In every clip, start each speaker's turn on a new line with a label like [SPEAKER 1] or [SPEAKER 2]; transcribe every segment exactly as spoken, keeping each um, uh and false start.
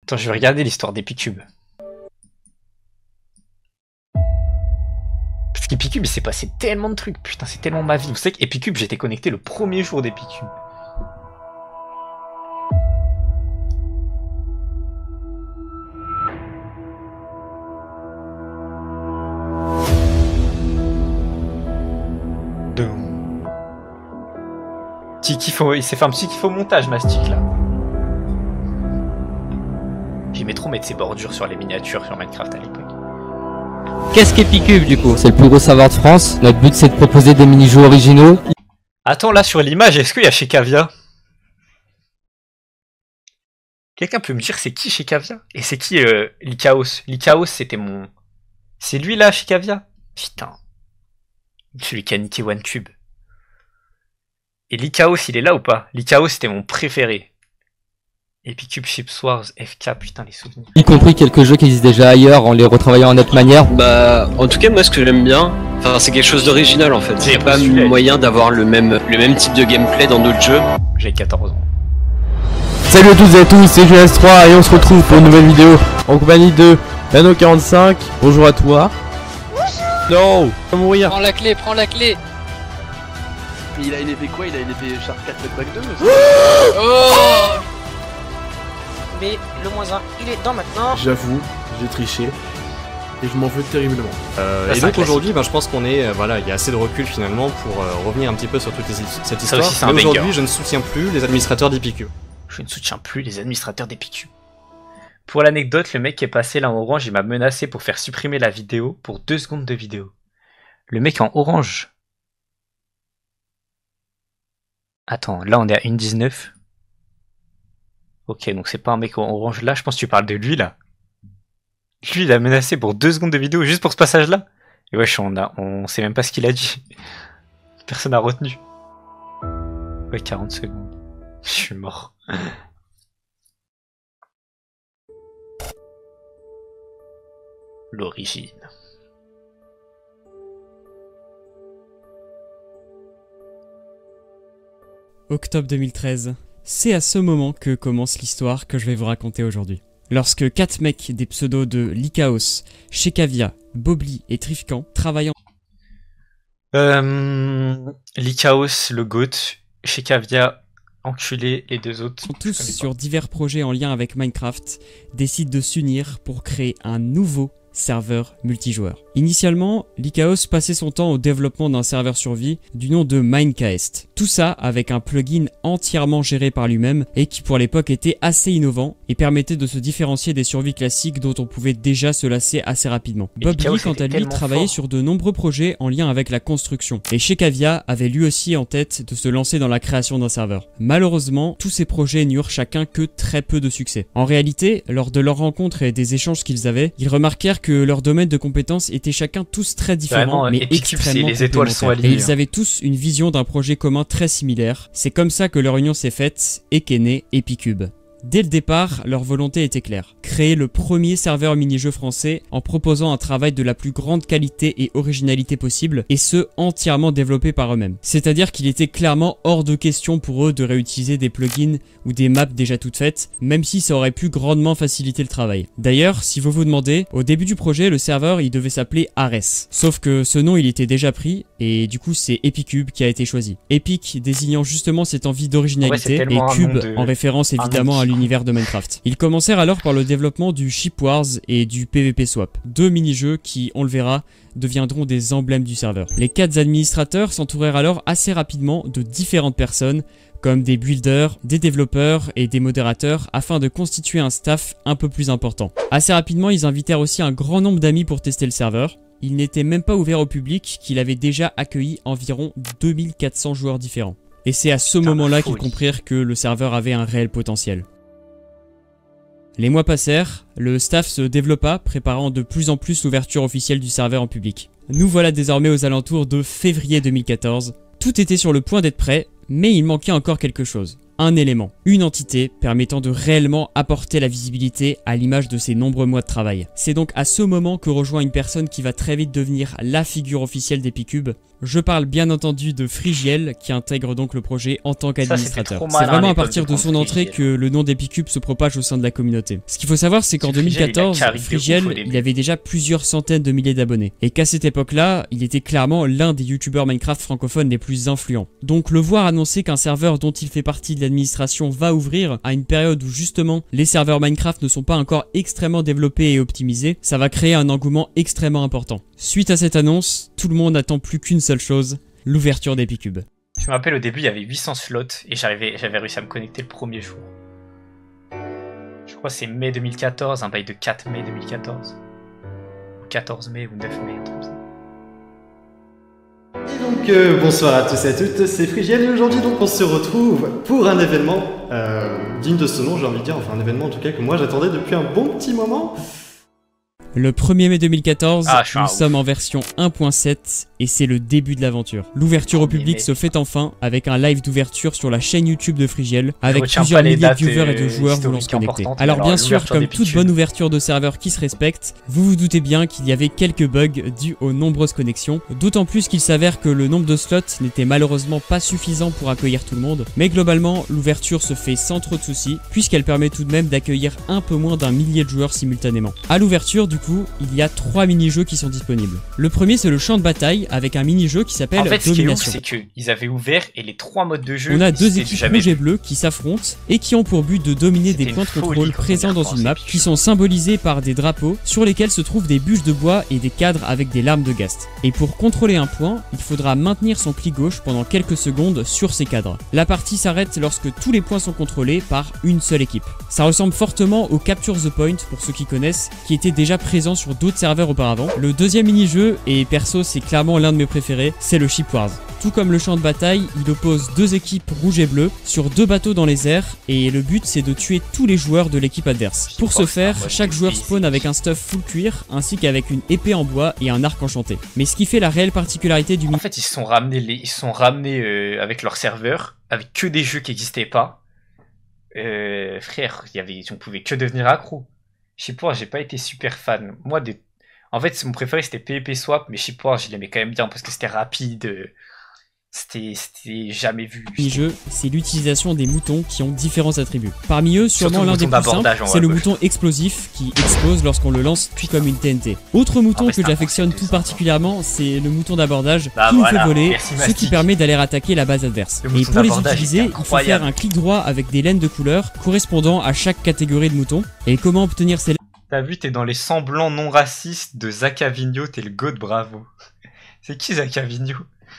[SPEAKER 1] Attends, je vais regarder l'histoire d'Epicube. Parce qu'Epicube, il s'est passé tellement de trucs. Putain, c'est tellement ma vie. Vous savez qu'Epicube, j'étais connecté le premier jour d'Epicube. Faut, il s'est fait un petit kiff au montage, Mastic, là. J'aimais trop mettre ses bordures sur les miniatures sur Minecraft à l'époque.
[SPEAKER 2] Qu'est-ce qu'Epicube, du coup? C'est le plus gros serveur de France. Notre but, c'est de proposer des mini-jeux originaux.
[SPEAKER 1] Attends, là, sur l'image, est-ce qu'il y a chez Cavia? Quelqu'un peut me dire c'est qui chez Cavia? Et c'est qui euh, Lycaos? Lycaos, c'était mon... C'est lui, là, chez Cavia? Putain. Celui qui a niqué OneCube. Et Lycaos, il est là ou pas? Lycaos, c'était mon préféré. Epicube, Chips Wars, F K, putain, les souvenirs.
[SPEAKER 2] Y compris quelques jeux qui existent déjà ailleurs, en les retravaillant en autre manière.
[SPEAKER 3] Bah, en tout cas, moi, ce que j'aime bien, enfin, c'est quelque chose d'original, en fait. Il n'y a pas moyen d'avoir le même, le même type de gameplay dans d'autres jeux.
[SPEAKER 1] J'ai quatorze ans.
[SPEAKER 4] Salut à toutes et à tous, c'est G S trois et on se retrouve pour une nouvelle vidéo en compagnie de Nano quarante-cinq. Bonjour à toi. Bonjour. Non, on va mourir.
[SPEAKER 5] Prends la clé, prends la clé.
[SPEAKER 6] Il a une épée quoi? Il a une épée Shark quatre Back deux.
[SPEAKER 5] Oh. Mais le moins un, il est dans maintenant.
[SPEAKER 4] J'avoue, j'ai triché. Et je m'en veux terriblement.
[SPEAKER 7] Euh, et donc aujourd'hui, ben, je pense qu'on est, euh, voilà, il y a assez de recul finalement pour euh, revenir un petit peu sur toute les, cette histoire.
[SPEAKER 1] Aussi,
[SPEAKER 7] mais aujourd'hui, je ne soutiens plus les administrateurs d'Epicube.
[SPEAKER 1] Je ne soutiens plus les administrateurs d'Epicube. Pour l'anecdote, le mec qui est passé là en orange, il m'a menacé pour faire supprimer la vidéo pour deux secondes de vidéo. Le mec en orange. Attends, là on est à une dix-neuf. Ok, donc c'est pas un mec en orange là, je pense que tu parles de lui là. Lui il a menacé pour deux secondes de vidéo juste pour ce passage là. Et wesh, on, a, on sait même pas ce qu'il a dit. Personne n'a retenu. Ouais, quarante secondes. Je suis mort. L'origine.
[SPEAKER 8] Octobre deux mille treize. C'est à ce moment que commence l'histoire que je vais vous raconter aujourd'hui. Lorsque quatre mecs des pseudos de Lycaos, Shekavia, Bobli et Trifkan travaillant...
[SPEAKER 1] Euh... Lycaos, le GOAT, Shekavia, enculé, les deux autres...
[SPEAKER 8] tous sur divers projets en lien avec Minecraft, décident de s'unir pour créer un nouveau serveur multijoueur. Initialement, Lycaos passait son temps au développement d'un serveur survie du nom de Minecast. Tout ça avec un plugin entièrement géré par lui-même et qui pour l'époque était assez innovant et permettait de se différencier des survies classiques dont on pouvait déjà se lasser assez rapidement. Bobli, quant à lui, travaillait fort. sur de nombreux projets en lien avec la construction. Et Shekavia avait lui aussi en tête de se lancer dans la création d'un serveur. Malheureusement, tous ces projets n'eurent chacun que très peu de succès. En réalité, lors de leurs rencontres et des échanges qu'ils avaient, ils remarquèrent que leurs domaines de compétences étaient chacun tous très différents,
[SPEAKER 1] Vraiment,
[SPEAKER 8] mais
[SPEAKER 1] Epicube,
[SPEAKER 8] extrêmement
[SPEAKER 1] les étoiles sont
[SPEAKER 8] complémentaires.
[SPEAKER 1] alignées,
[SPEAKER 8] Et ils avaient tous une vision d'un projet commun très similaire. C'est comme ça que leur union s'est faite et qu'est né Epicube. Dès le départ, leur volonté était claire. Créer le premier serveur mini-jeu français en proposant un travail de la plus grande qualité et originalité possible, et ce, entièrement développé par eux-mêmes. C'est-à-dire qu'il était clairement hors de question pour eux de réutiliser des plugins ou des maps déjà toutes faites, même si ça aurait pu grandement faciliter le travail. D'ailleurs, si vous vous demandez, au début du projet, le serveur il devait s'appeler Ares. Sauf que ce nom il était déjà pris, et du coup c'est Epicube qui a été choisi. Epic désignant justement cette envie d'originalité,
[SPEAKER 1] ouais,
[SPEAKER 8] et Cube
[SPEAKER 1] de...
[SPEAKER 8] en référence évidemment à l'univers de Minecraft. Ils commencèrent alors par le développement du Ship Wars et du P V P Swap, deux mini-jeux qui, on le verra, deviendront des emblèmes du serveur. Les quatre administrateurs s'entourèrent alors assez rapidement de différentes personnes, comme des builders, des développeurs et des modérateurs, afin de constituer un staff un peu plus important. Assez rapidement, ils invitèrent aussi un grand nombre d'amis pour tester le serveur. Il n'était même pas ouvert au public qu'il avait déjà accueilli environ deux mille quatre cents joueurs différents. Et c'est à ce moment-là qu'ils comprirent que le serveur avait un réel potentiel. Les mois passèrent, le staff se développa, préparant de plus en plus l'ouverture officielle du serveur en public. Nous voilà désormais aux alentours de février deux mille quatorze. Tout était sur le point d'être prêt, mais il manquait encore quelque chose. Un élément, une entité permettant de réellement apporter la visibilité à l'image de ces nombreux mois de travail. C'est donc à ce moment que rejoint une personne qui va très vite devenir la figure officielle d'Epicube, Je parle bien entendu de Frigiel, qui intègre donc le projet en tant qu'administrateur. C'est vraiment à partir de son entrée que le nom d'Epicube se propage au sein de la communauté. Ce qu'il faut savoir, c'est qu'en deux mille quatorze, Frigiel, il avait déjà plusieurs centaines de milliers d'abonnés. Et qu'à cette époque-là, il était clairement l'un des youtubeurs Minecraft francophones les plus influents. Donc le voir annoncer qu'un serveur dont il fait partie de l'administration va ouvrir à une période où justement les serveurs Minecraft ne sont pas encore extrêmement développés et optimisés, ça va créer un engouement extrêmement important. Suite à cette annonce, tout le monde n'attend plus qu'une seule chose, l'ouverture d'Epicube.
[SPEAKER 1] Je me rappelle au début il y avait huit cents slots et j'avais réussi à me connecter le premier jour. Je crois que c'est mai deux mille quatorze, un bail de quatre mai deux mille quatorze. Ou quatorze mai ou neuf mai, un truc comme ça.
[SPEAKER 9] Et donc euh, bonsoir à tous et à toutes, c'est Frigiel et aujourd'hui donc on se retrouve pour un événement euh, digne de ce nom, j'ai envie de dire, enfin un événement en tout cas que moi j'attendais depuis un bon petit moment.
[SPEAKER 8] Le premier mai deux mille quatorze,
[SPEAKER 1] ah,
[SPEAKER 8] nous sommes en version un point sept et c'est le début de l'aventure. L'ouverture au public se fait enfin avec un live d'ouverture sur la chaîne YouTube de Frigiel avec plusieurs milliers de viewers et de joueurs voulant se connecter. Alors, alors bien sûr, comme toute bonne ouverture de serveur qui se respecte, vous vous doutez bien qu'il y avait quelques bugs dus aux nombreuses connexions, d'autant plus qu'il s'avère que le nombre de slots n'était malheureusement pas suffisant pour accueillir tout le monde, mais globalement l'ouverture se fait sans trop de soucis puisqu'elle permet tout de même d'accueillir un peu moins d'un millier de joueurs simultanément. À l'ouverture du coup, il y a trois mini-jeux qui sont disponibles. Le premier c'est le champ de bataille avec un mini-jeu qui s'appelle Domination.
[SPEAKER 1] En fait, ce qui est ouf, c'est qu'ils avaient ouvert et les trois modes de jeu...
[SPEAKER 8] On a deux équipes rouges et bleues qui s'affrontent et qui ont pour but de dominer des points de contrôle présents dans une map qui sont symbolisés par des drapeaux sur lesquels se trouvent des bûches de bois et des cadres avec des larmes de ghast. Et pour contrôler un point, il faudra maintenir son clic gauche pendant quelques secondes sur ces cadres. La partie s'arrête lorsque tous les points sont contrôlés par une seule équipe. Ça ressemble fortement au Capture the Point pour ceux qui connaissent, qui était déjà présent sur d'autres serveurs auparavant. Le deuxième mini-jeu, et perso c'est clairement l'un de mes préférés, c'est le Ship Wars. Tout comme le champ de bataille, il oppose deux équipes rouges et bleues sur deux bateaux dans les airs et le but c'est de tuer tous les joueurs de l'équipe adverse. Pour ce faire, chaque joueur spawn avec un stuff full cuir ainsi qu'avec une épée en bois et un arc enchanté. Mais ce qui fait la réelle particularité du mini...
[SPEAKER 1] En fait ils se sont ramenés, les... ils sont ramenés euh, avec leur serveur, avec que des jeux qui n'existaient pas. Euh, frère, y avait... on pouvait que devenir accro. Je sais pas, j'ai pas été super fan. Moi, des... en fait, mon préféré c'était PvP Swap, mais Ship Wars, je l'aimais quand même bien parce que c'était rapide. C'était jamais vu.
[SPEAKER 8] Le jeu, c'est l'utilisation des moutons qui ont différents attributs. Parmi eux, sûrement l'un des plus simples, c'est le mouton explosif qui explose lorsqu'on le lance tout comme une T N T. Autre mouton que j'affectionne tout particulièrement, c'est le mouton d'abordage bah qui voilà, nous fait voler, merci, ce qui permet d'aller attaquer la base adverse. Et pour les utiliser, il faut faire un clic droit avec des laines de couleur correspondant à chaque catégorie de mouton. Et comment obtenir ces laines?
[SPEAKER 1] T'as vu, t'es dans les semblants non racistes de Zaka Vigno, t'es le god, bravo. C'est qui Zaka Vigno?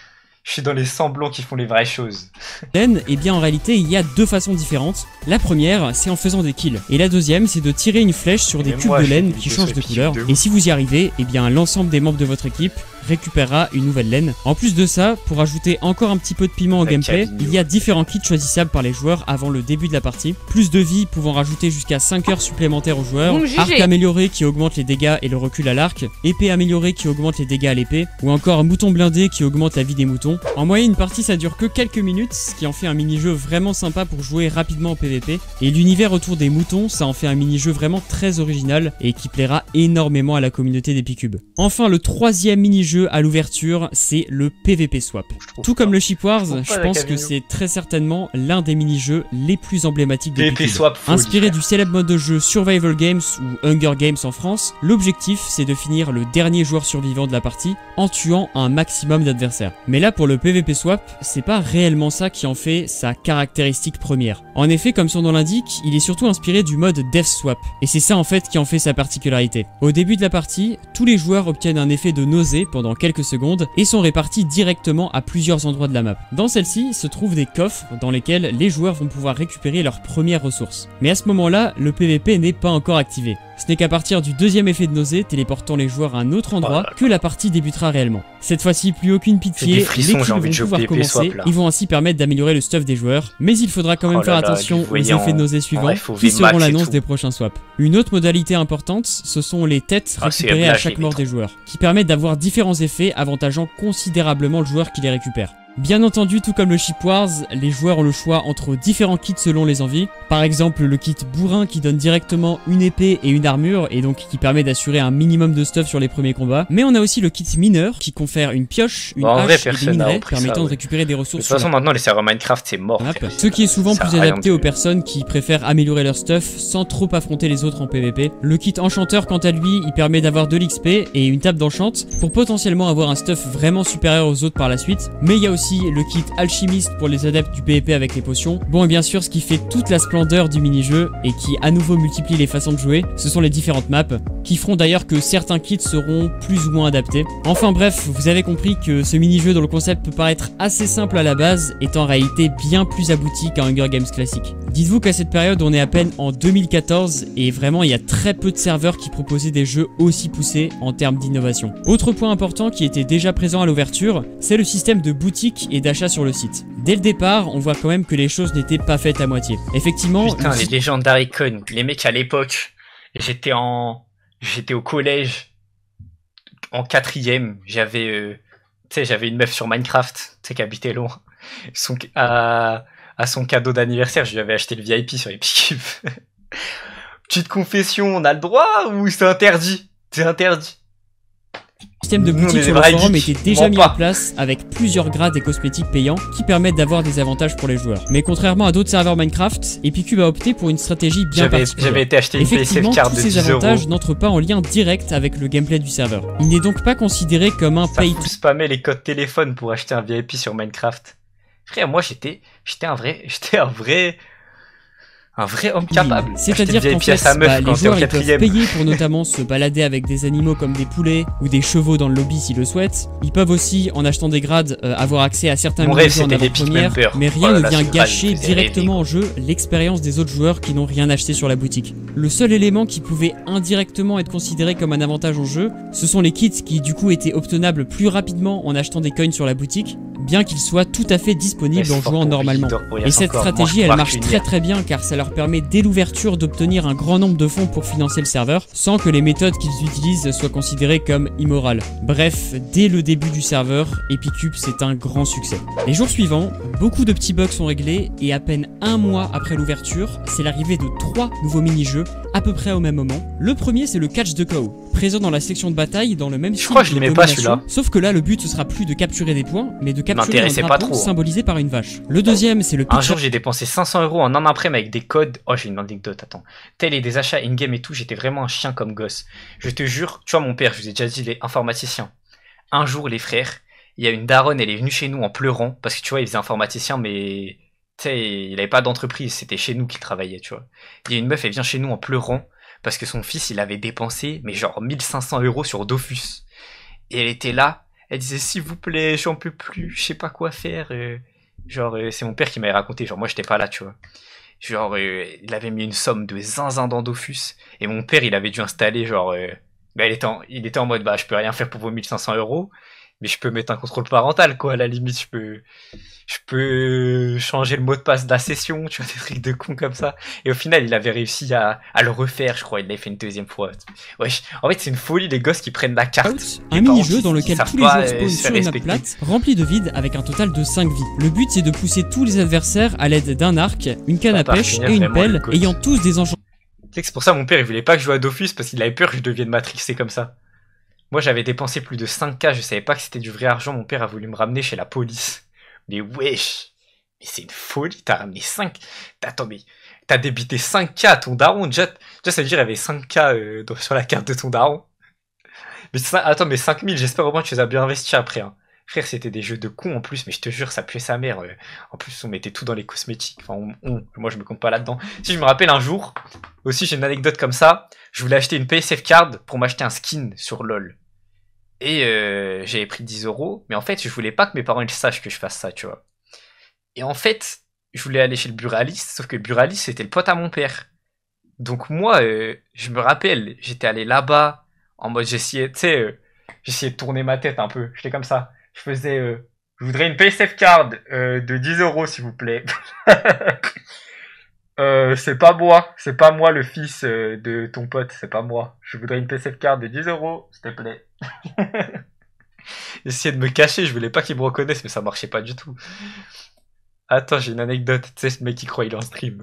[SPEAKER 1] Je suis dans les semblants qui font les vraies choses.
[SPEAKER 8] Laine, et bien en réalité il y a deux façons différentes. La première c'est en faisant des kills. Et la deuxième c'est de tirer une flèche sur des cubes de laine qui changent de couleur. Et si vous y arrivez, et bien l'ensemble des membres de votre équipe récupérera une nouvelle laine. En plus de ça, pour ajouter encore un petit peu de piment au gameplay, il y a différents kits choisissables par les joueurs avant le début de la partie. Plus de vie pouvant rajouter jusqu'à cinq heures supplémentaires aux joueurs, arc amélioré qui augmente les dégâts et le recul à l'arc, épée améliorée qui augmente les dégâts à l'épée, ou encore un mouton blindé qui augmente la vie des moutons. En moyenne, une partie ça dure que quelques minutes, ce qui en fait un mini-jeu vraiment sympa pour jouer rapidement au P V P. Et l'univers autour des moutons, ça en fait un mini-jeu vraiment très original et qui plaira énormément à la communauté d'Epicube. Enfin, le troisième mini-jeu à l'ouverture, c'est le P V P Swap. Tout comme le Ship Wars, je, je pense que c'est très certainement l'un des mini-jeux les plus emblématiques de P V P Swap. Inspiré du célèbre mode de jeu Survival Games ou Hunger Games en France, l'objectif c'est de finir le dernier joueur survivant de la partie en tuant un maximum d'adversaires. Mais là pour le P V P Swap, c'est pas réellement ça qui en fait sa caractéristique première. En effet, comme son nom l'indique, il est surtout inspiré du mode Death Swap, et c'est ça en fait qui en fait sa particularité. Au début de la partie, tous les joueurs obtiennent un effet de nausée pendant quelques secondes et sont répartis directement à plusieurs endroits de la map. Dans celle-ci se trouvent des coffres dans lesquels les joueurs vont pouvoir récupérer leurs premières ressources. Mais à ce moment-là, le P V P n'est pas encore activé. Ce n'est qu'à partir du deuxième effet de nausée téléportant les joueurs à un autre endroit que la partie débutera réellement. Cette fois-ci, plus aucune pitié,
[SPEAKER 1] frissons,
[SPEAKER 8] les kills vont pouvoir commencer, swap, ils vont ainsi permettre d'améliorer le stuff des joueurs, mais il faudra quand même oh faire là attention là, aux effets de nausée suivants ouais, qui seront l'annonce des prochains swaps. Une autre modalité importante, ce sont les têtes ah, récupérées à chaque mort des joueurs, qui permettent d'avoir différents effets avantageant considérablement le joueur qui les récupère. Bien entendu, tout comme le Ship Wars, les joueurs ont le choix entre différents kits selon les envies. Par exemple, le kit bourrin qui donne directement une épée et une armure et donc qui permet d'assurer un minimum de stuff sur les premiers combats. Mais on a aussi le kit mineur qui confère une pioche, une
[SPEAKER 1] bon, en
[SPEAKER 8] hache
[SPEAKER 1] vrai,
[SPEAKER 8] et des minerais permettant
[SPEAKER 1] ça, ouais.
[SPEAKER 8] de récupérer des ressources.
[SPEAKER 1] De toute façon, maintenant les serveurs Minecraft c'est mort.
[SPEAKER 8] Ce qui est souvent plus adapté aux personnes qui préfèrent améliorer leur stuff sans trop affronter les autres en P V P. Le kit enchanteur quant à lui, il permet d'avoir de l'X P et une table d'enchant pour potentiellement avoir un stuff vraiment supérieur aux autres par la suite. Mais il y a aussi le kit alchimiste pour les adeptes du P V P avec les potions. Bon et bien sûr ce qui fait toute la splendeur du mini-jeu et qui à nouveau multiplie les façons de jouer, ce sont les différentes maps, qui feront d'ailleurs que certains kits seront plus ou moins adaptés. Enfin bref, vous avez compris que ce mini-jeu dont le concept peut paraître assez simple à la base est en réalité bien plus abouti qu'un Hunger Games classique. Dites-vous qu'à cette période on est à peine en deux mille quatorze et vraiment il y a très peu de serveurs qui proposaient des jeux aussi poussés en termes d'innovation. Autre point important qui était déjà présent à l'ouverture, c'est le système de boutique et d'achat sur le site. Dès le départ, on voit quand même que les choses n'étaient pas faites à moitié. Effectivement...
[SPEAKER 1] Putain, les Legendary Icons, les mecs à l'époque, j'étais en... J'étais au collège, en quatrième, j'avais... Euh... Tu sais, j'avais une meuf sur Minecraft, tu sais, qui habitait loin. Son... À... à son cadeau d'anniversaire, je lui avais acheté le V I P sur Epicube. Petite confession, on a le droit ou c'est interdit? C'est interdit.
[SPEAKER 8] Le système de boutique sur le forum était déjà mis en place avec plusieurs grades et cosmétiques payants qui permettent d'avoir des avantages pour les joueurs. Mais contrairement à d'autres serveurs Minecraft, Epicube a opté pour une stratégie bien particulière.
[SPEAKER 1] J'avais été acheter une P S F card de dix euros. Effectivement, tous ces avantages
[SPEAKER 8] n'entrent pas en lien direct avec le gameplay du serveur. Il n'est donc pas considéré comme un pay to...
[SPEAKER 1] Ça spammait les codes téléphone pour acheter un V I P sur Minecraft. Frère, moi j'étais j'étais un vrai j'étais un vrai un vrai homme capable.
[SPEAKER 8] Oui, c'est-à-dire qu'en fait, bah, les joueurs ils peuvent payer pour notamment se balader avec des animaux comme des poulets ou des chevaux dans le lobby s'ils le souhaitent. Ils peuvent aussi, en achetant des grades, euh, avoir accès à certains mini-jeux en avant-première, mais rien oh ne vient gâcher directement en jeu l'expérience des autres joueurs qui n'ont rien acheté sur la boutique. Le seul élément qui pouvait indirectement être considéré comme un avantage en jeu, ce sont les kits qui du coup étaient obtenables plus rapidement en achetant des coins sur la boutique, bien qu'ils soient tout à fait disponibles en jouant normalement. Et cette stratégie elle marche très très bien car ça leur permet dès l'ouverture d'obtenir un grand nombre de fonds pour financer le serveur sans que les méthodes qu'ils utilisent soient considérées comme immorales. Bref, dès le début du serveur, Epicube c'est un grand succès. Les jours suivants, beaucoup de petits bugs sont réglés et à peine un mois après l'ouverture, c'est l'arrivée de trois nouveaux mini-jeux à peu près au même moment. Le premier c'est le Catch the Cow, présent dans la section de bataille dans le même style
[SPEAKER 1] je crois que je l'aimais pas celui-là.
[SPEAKER 8] Sauf que là le but ce sera plus de capturer des points mais de capturer un drapeau symbolisé par une vache. Le deuxième c'est le
[SPEAKER 1] Un jour j'ai dépensé cinq cents euros en un après avec des codes. Oh j'ai une anecdote, attends. Tel et des achats in-game et tout, j'étais vraiment un chien comme gosse. Je te jure, tu vois mon père, je vous ai déjà dit, il est informaticien. Un jour les frères, il y a une daronne, elle est venue chez nous en pleurant, parce que tu vois il faisait informaticien mais tu sais il avait pas d'entreprise, c'était chez nous qu'il travaillait tu vois. Il y a une meuf, elle vient chez nous en pleurant parce que son fils il avait dépensé mais genre mille cinq cents euros sur Dofus. Et elle était là, elle disait s'il vous plaît j'en peux plus, je sais pas quoi faire. Euh, genre euh, c'est mon père qui m'avait raconté, genre moi j'étais pas là tu vois. Genre euh, il avait mis une somme de zinzin dans Dofus et mon père il avait dû installer genre euh, bah, il, était en, il était en mode bah je peux rien faire pour vos mille cinq cents euros mais je peux mettre un contrôle parental quoi à la limite, je peux je peux changer le mot de passe de la session, tu vois, des trucs de con comme ça. Et au final il avait réussi à, à le refaire, je crois, il l'avait fait une deuxième fois. Ouais, en fait c'est une folie les gosses qui prennent la carte.
[SPEAKER 8] Out, un mini-jeu dans lequel tous les joueurs spawnent sur une map plate remplie de vide avec un total de cinq vies. Le but c'est de pousser tous les adversaires à l'aide d'un arc, une canne à pêche et une pelle ayant tous des enchantements.
[SPEAKER 1] Tu sais que c'est pour ça mon père il voulait pas que je joue à Dofus parce qu'il avait peur que je devienne matrixé comme ça. Moi j'avais dépensé plus de cinq K, je savais pas que c'était du vrai argent, mon père a voulu me ramener chez la police. Mais wesh, mais c'est une folie, t'as ramené cinq... Attends mais t'as débité cinq K à ton daron, déjà, déjà ça veut dire qu'il y avait cinq K euh, sur la carte de ton daron. Mais ça... Attends mais cinq mille, j'espère au moins que tu les as bien investis après. Hein. Frère c'était des jeux de cons en plus, mais je te jure ça puait sa mère. Euh. En plus on mettait tout dans les cosmétiques, enfin on, on... moi je me compte pas là-dedans. Si je me rappelle un jour, aussi j'ai une anecdote comme ça, je voulais acheter une P S F card pour m'acheter un skin sur LoL. Et euh, j'avais pris dix euros, mais en fait, je voulais pas que mes parents ils sachent que je fasse ça, tu vois. Et en fait, je voulais aller chez le buraliste, sauf que le buraliste, c'était le pote à mon père. Donc moi, euh, je me rappelle, j'étais allé là-bas, en mode j'essayais, tu sais, euh, j'essayais de tourner ma tête un peu. J'étais comme ça. Je faisais, euh, je voudrais une P S F card euh, de dix euros, s'il vous plaît. Euh, c'est pas moi, c'est pas moi le fils euh, de ton pote, c'est pas moi. Je voudrais une P S F card de dix euros, s'il te plaît. J'essayais de me cacher, je voulais pas qu'ils me reconnaissent, mais ça marchait pas du tout. Attends, j'ai une anecdote. Tu sais, ce mec qui croit il est en stream.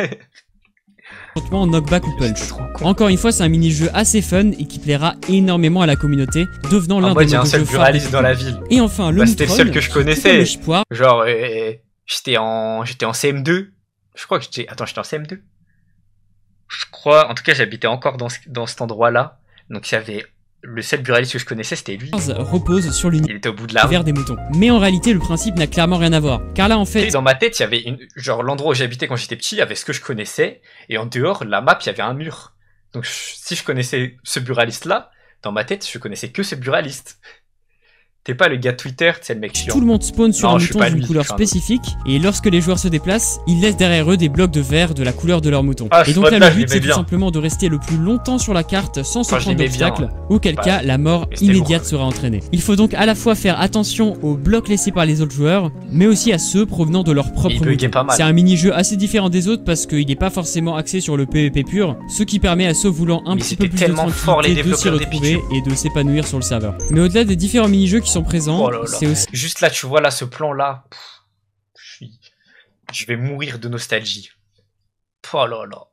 [SPEAKER 8] En knockback ou punch. Encore une fois, c'est un mini-jeu assez fun et qui plaira énormément à la communauté, devenant l'un des
[SPEAKER 1] modes de jeux buralistes dans la ville.
[SPEAKER 8] Et enfin, le
[SPEAKER 1] bah, c'était le seul que je connaissais.
[SPEAKER 8] Le
[SPEAKER 1] Genre, euh, j'étais en, j'étais en C M deux. Je crois que j'étais, attends, j'étais en C M deux. Je crois, en tout cas, j'habitais encore dans, dans cet endroit-là. Donc, il y avait le seul buraliste que je connaissais, c'était lui.
[SPEAKER 8] Repose sur l'univers des moutons. Mais en réalité, le principe n'a clairement rien à voir. Car là, en fait...
[SPEAKER 1] Dans ma tête, il y avait une... Genre, l'endroit où j'habitais quand j'étais petit, il y avait ce que je connaissais. Et en dehors, la map, il y avait un mur. Donc, je... si je connaissais ce buraliste-là, dans ma tête, je connaissais que ce buraliste. T'es pas le gars de Twitter, c'est le mec chiant.
[SPEAKER 8] Tout le monde spawn sur non, un mouton d'une couleur spécifique, et lorsque les joueurs se déplacent, ils laissent derrière eux des blocs de verre de la couleur de leur mouton. Ah, et donc là, le but, c'est tout simplement de rester le plus longtemps sur la carte sans se prendre d'obstacles, auquel cas, la mort immédiate sera entraînée. Il faut donc à la fois faire attention aux blocs laissés par les autres joueurs, mais aussi à ceux provenant de leur propre mouton. C'est un mini-jeu assez différent des autres parce qu'il n'est pas forcément axé sur le P V P pur, ce qui permet à ceux voulant un petit peu plus de tranquillité de s'y retrouver et de s'épanouir sur le serveur. Mais au-delà des différents mini-jeux qui présents,
[SPEAKER 1] oh là là. C'est aussi... Juste là, tu vois là, ce plan-là, je suis... je vais mourir de nostalgie. Oh là là.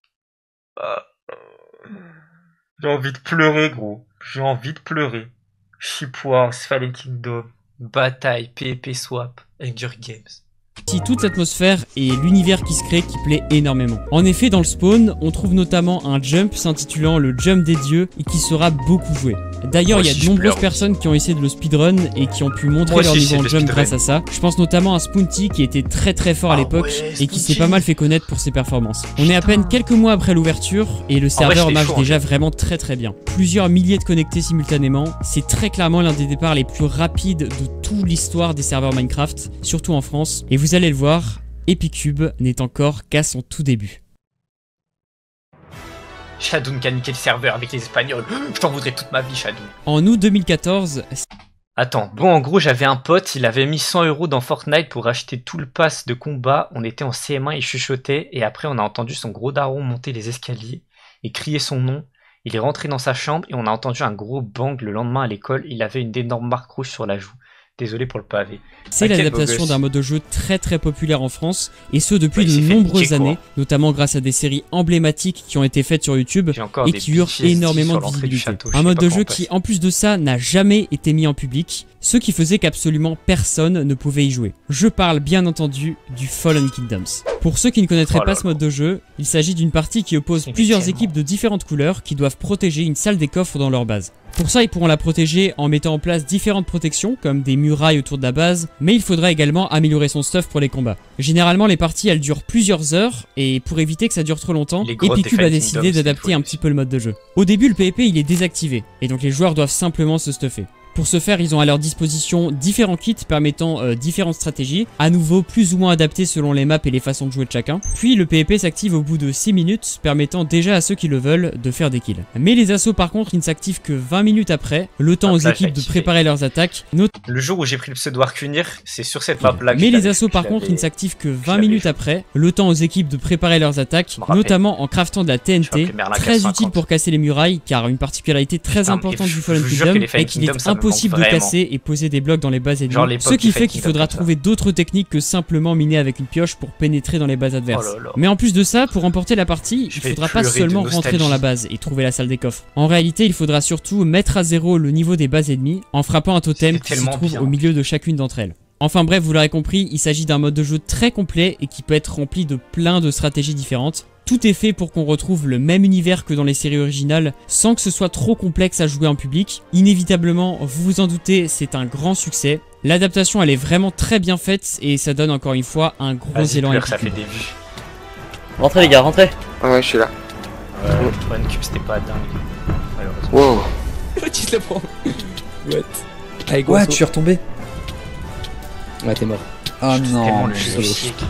[SPEAKER 1] Euh... J'ai envie de pleurer, gros. J'ai envie de pleurer. Shipwars, Fallen Kingdom, Bataille, P V P Swap, Hunger Games.
[SPEAKER 8] Si toute l'atmosphère et l'univers qui se crée qui plaît énormément. En effet, dans le spawn, on trouve notamment un jump s'intitulant le jump des dieux et qui sera beaucoup joué. D'ailleurs, il y a de nombreuses personnes qui ont essayé de le speedrun et qui ont pu montrer leur niveau en jump grâce à ça. Je pense notamment à Spoonty qui était très très fort à l'époque et qui s'est pas mal fait connaître pour ses performances. On est à peine quelques mois après l'ouverture et le serveur marche déjà vraiment très très bien. Plusieurs milliers de connectés simultanément, c'est très clairement l'un des départs les plus rapides de toute l'histoire des serveurs Minecraft, surtout en France. Et vous allez le voir, Epicube n'est encore qu'à son tout début.
[SPEAKER 1] Shadoun qui a niqué le serveur avec les Espagnols. Je t'en voudrais toute ma vie, Shadoun.
[SPEAKER 8] En août deux mille quatorze...
[SPEAKER 1] Attends, bon en gros j'avais un pote, il avait mis cent euros dans Fortnite pour acheter tout le pass de combat. On était en C M un, il chuchotait et après on a entendu son gros daron monter les escaliers et crier son nom. Il est rentré dans sa chambre et on a entendu un gros bang le lendemain à l'école. Il avait une énorme marque rouge sur la joue. Désolé pour le pavé.
[SPEAKER 8] C'est l'adaptation d'un mode de jeu très très populaire en France, et ce depuis ouais, de nombreuses années, notamment grâce à des séries emblématiques qui ont été faites sur YouTube et qui eurent énormément de visibilité. Château, un mode de jeu qui, en plus de ça, n'a jamais été mis en public, ce qui faisait qu'absolument personne ne pouvait y jouer. Je parle bien entendu du Fallen Kingdoms. Pour ceux qui ne connaîtraient oh pas ce mode de jeu, il s'agit d'une partie qui oppose plusieurs équipes de différentes couleurs qui doivent protéger une salle des coffres dans leur base. Pour ça, ils pourront la protéger en mettant en place différentes protections, comme des murailles autour de la base, mais il faudra également améliorer son stuff pour les combats. Généralement, les parties, elles durent plusieurs heures, et pour éviter que ça dure trop longtemps, Epicube a décidé d'adapter un petit peu le mode de jeu. Au début, le P V P, il est désactivé, et donc les joueurs doivent simplement se stuffer. Pour ce faire, ils ont à leur disposition différents kits permettant euh, différentes stratégies, à nouveau plus ou moins adaptés selon les maps et les façons de jouer de chacun. Puis le P V P s'active au bout de six minutes, permettant déjà à ceux qui le veulent de faire des kills. Mais les assauts par contre, ils ne s'activent que vingt minutes après, le temps aux équipes de préparer leurs attaques. Not
[SPEAKER 1] le jour où j'ai pris le pseudo Arcunir, c'est sur cette map là.
[SPEAKER 8] Mais les assauts par contre, ils ne s'activent que vingt minutes après, le temps aux équipes de préparer leurs attaques, notamment en craftant de la T N T, très utile pour casser les murailles, car une particularité très importante du Fallen Kingdom est qu'il est impossible Possible de casser et poser des blocs dans les bases ennemies, ce qui fait qu'il faudra trouver d'autres techniques que simplement miner avec une pioche pour pénétrer dans les bases adverses. Oh là là. Mais en plus de ça, pour remporter la partie, il faudra pas seulement rentrer dans la base et trouver la salle des coffres. En réalité, il faudra surtout mettre à zéro le niveau des bases ennemies en frappant un totem qui se trouve bien au milieu de chacune d'entre elles. Enfin bref, vous l'aurez compris, il s'agit d'un mode de jeu très complet et qui peut être rempli de plein de stratégies différentes. Tout est fait pour qu'on retrouve le même univers que dans les séries originales sans que ce soit trop complexe à jouer en public. Inévitablement, vous vous en doutez, c'est un grand succès. L'adaptation elle est vraiment très bien faite et ça donne encore une fois un gros élan à
[SPEAKER 1] ça fait des vues.
[SPEAKER 2] Rentrez les gars, rentrez.
[SPEAKER 6] Ah ouais, je suis là.
[SPEAKER 1] Ouais, One Cube c'était pas dingue.
[SPEAKER 6] Wow.
[SPEAKER 4] Tu te la prends. What?
[SPEAKER 10] Allez, ouais, tu es retombé.
[SPEAKER 2] Ouais, t'es mort.
[SPEAKER 10] Oh non,
[SPEAKER 1] le jeu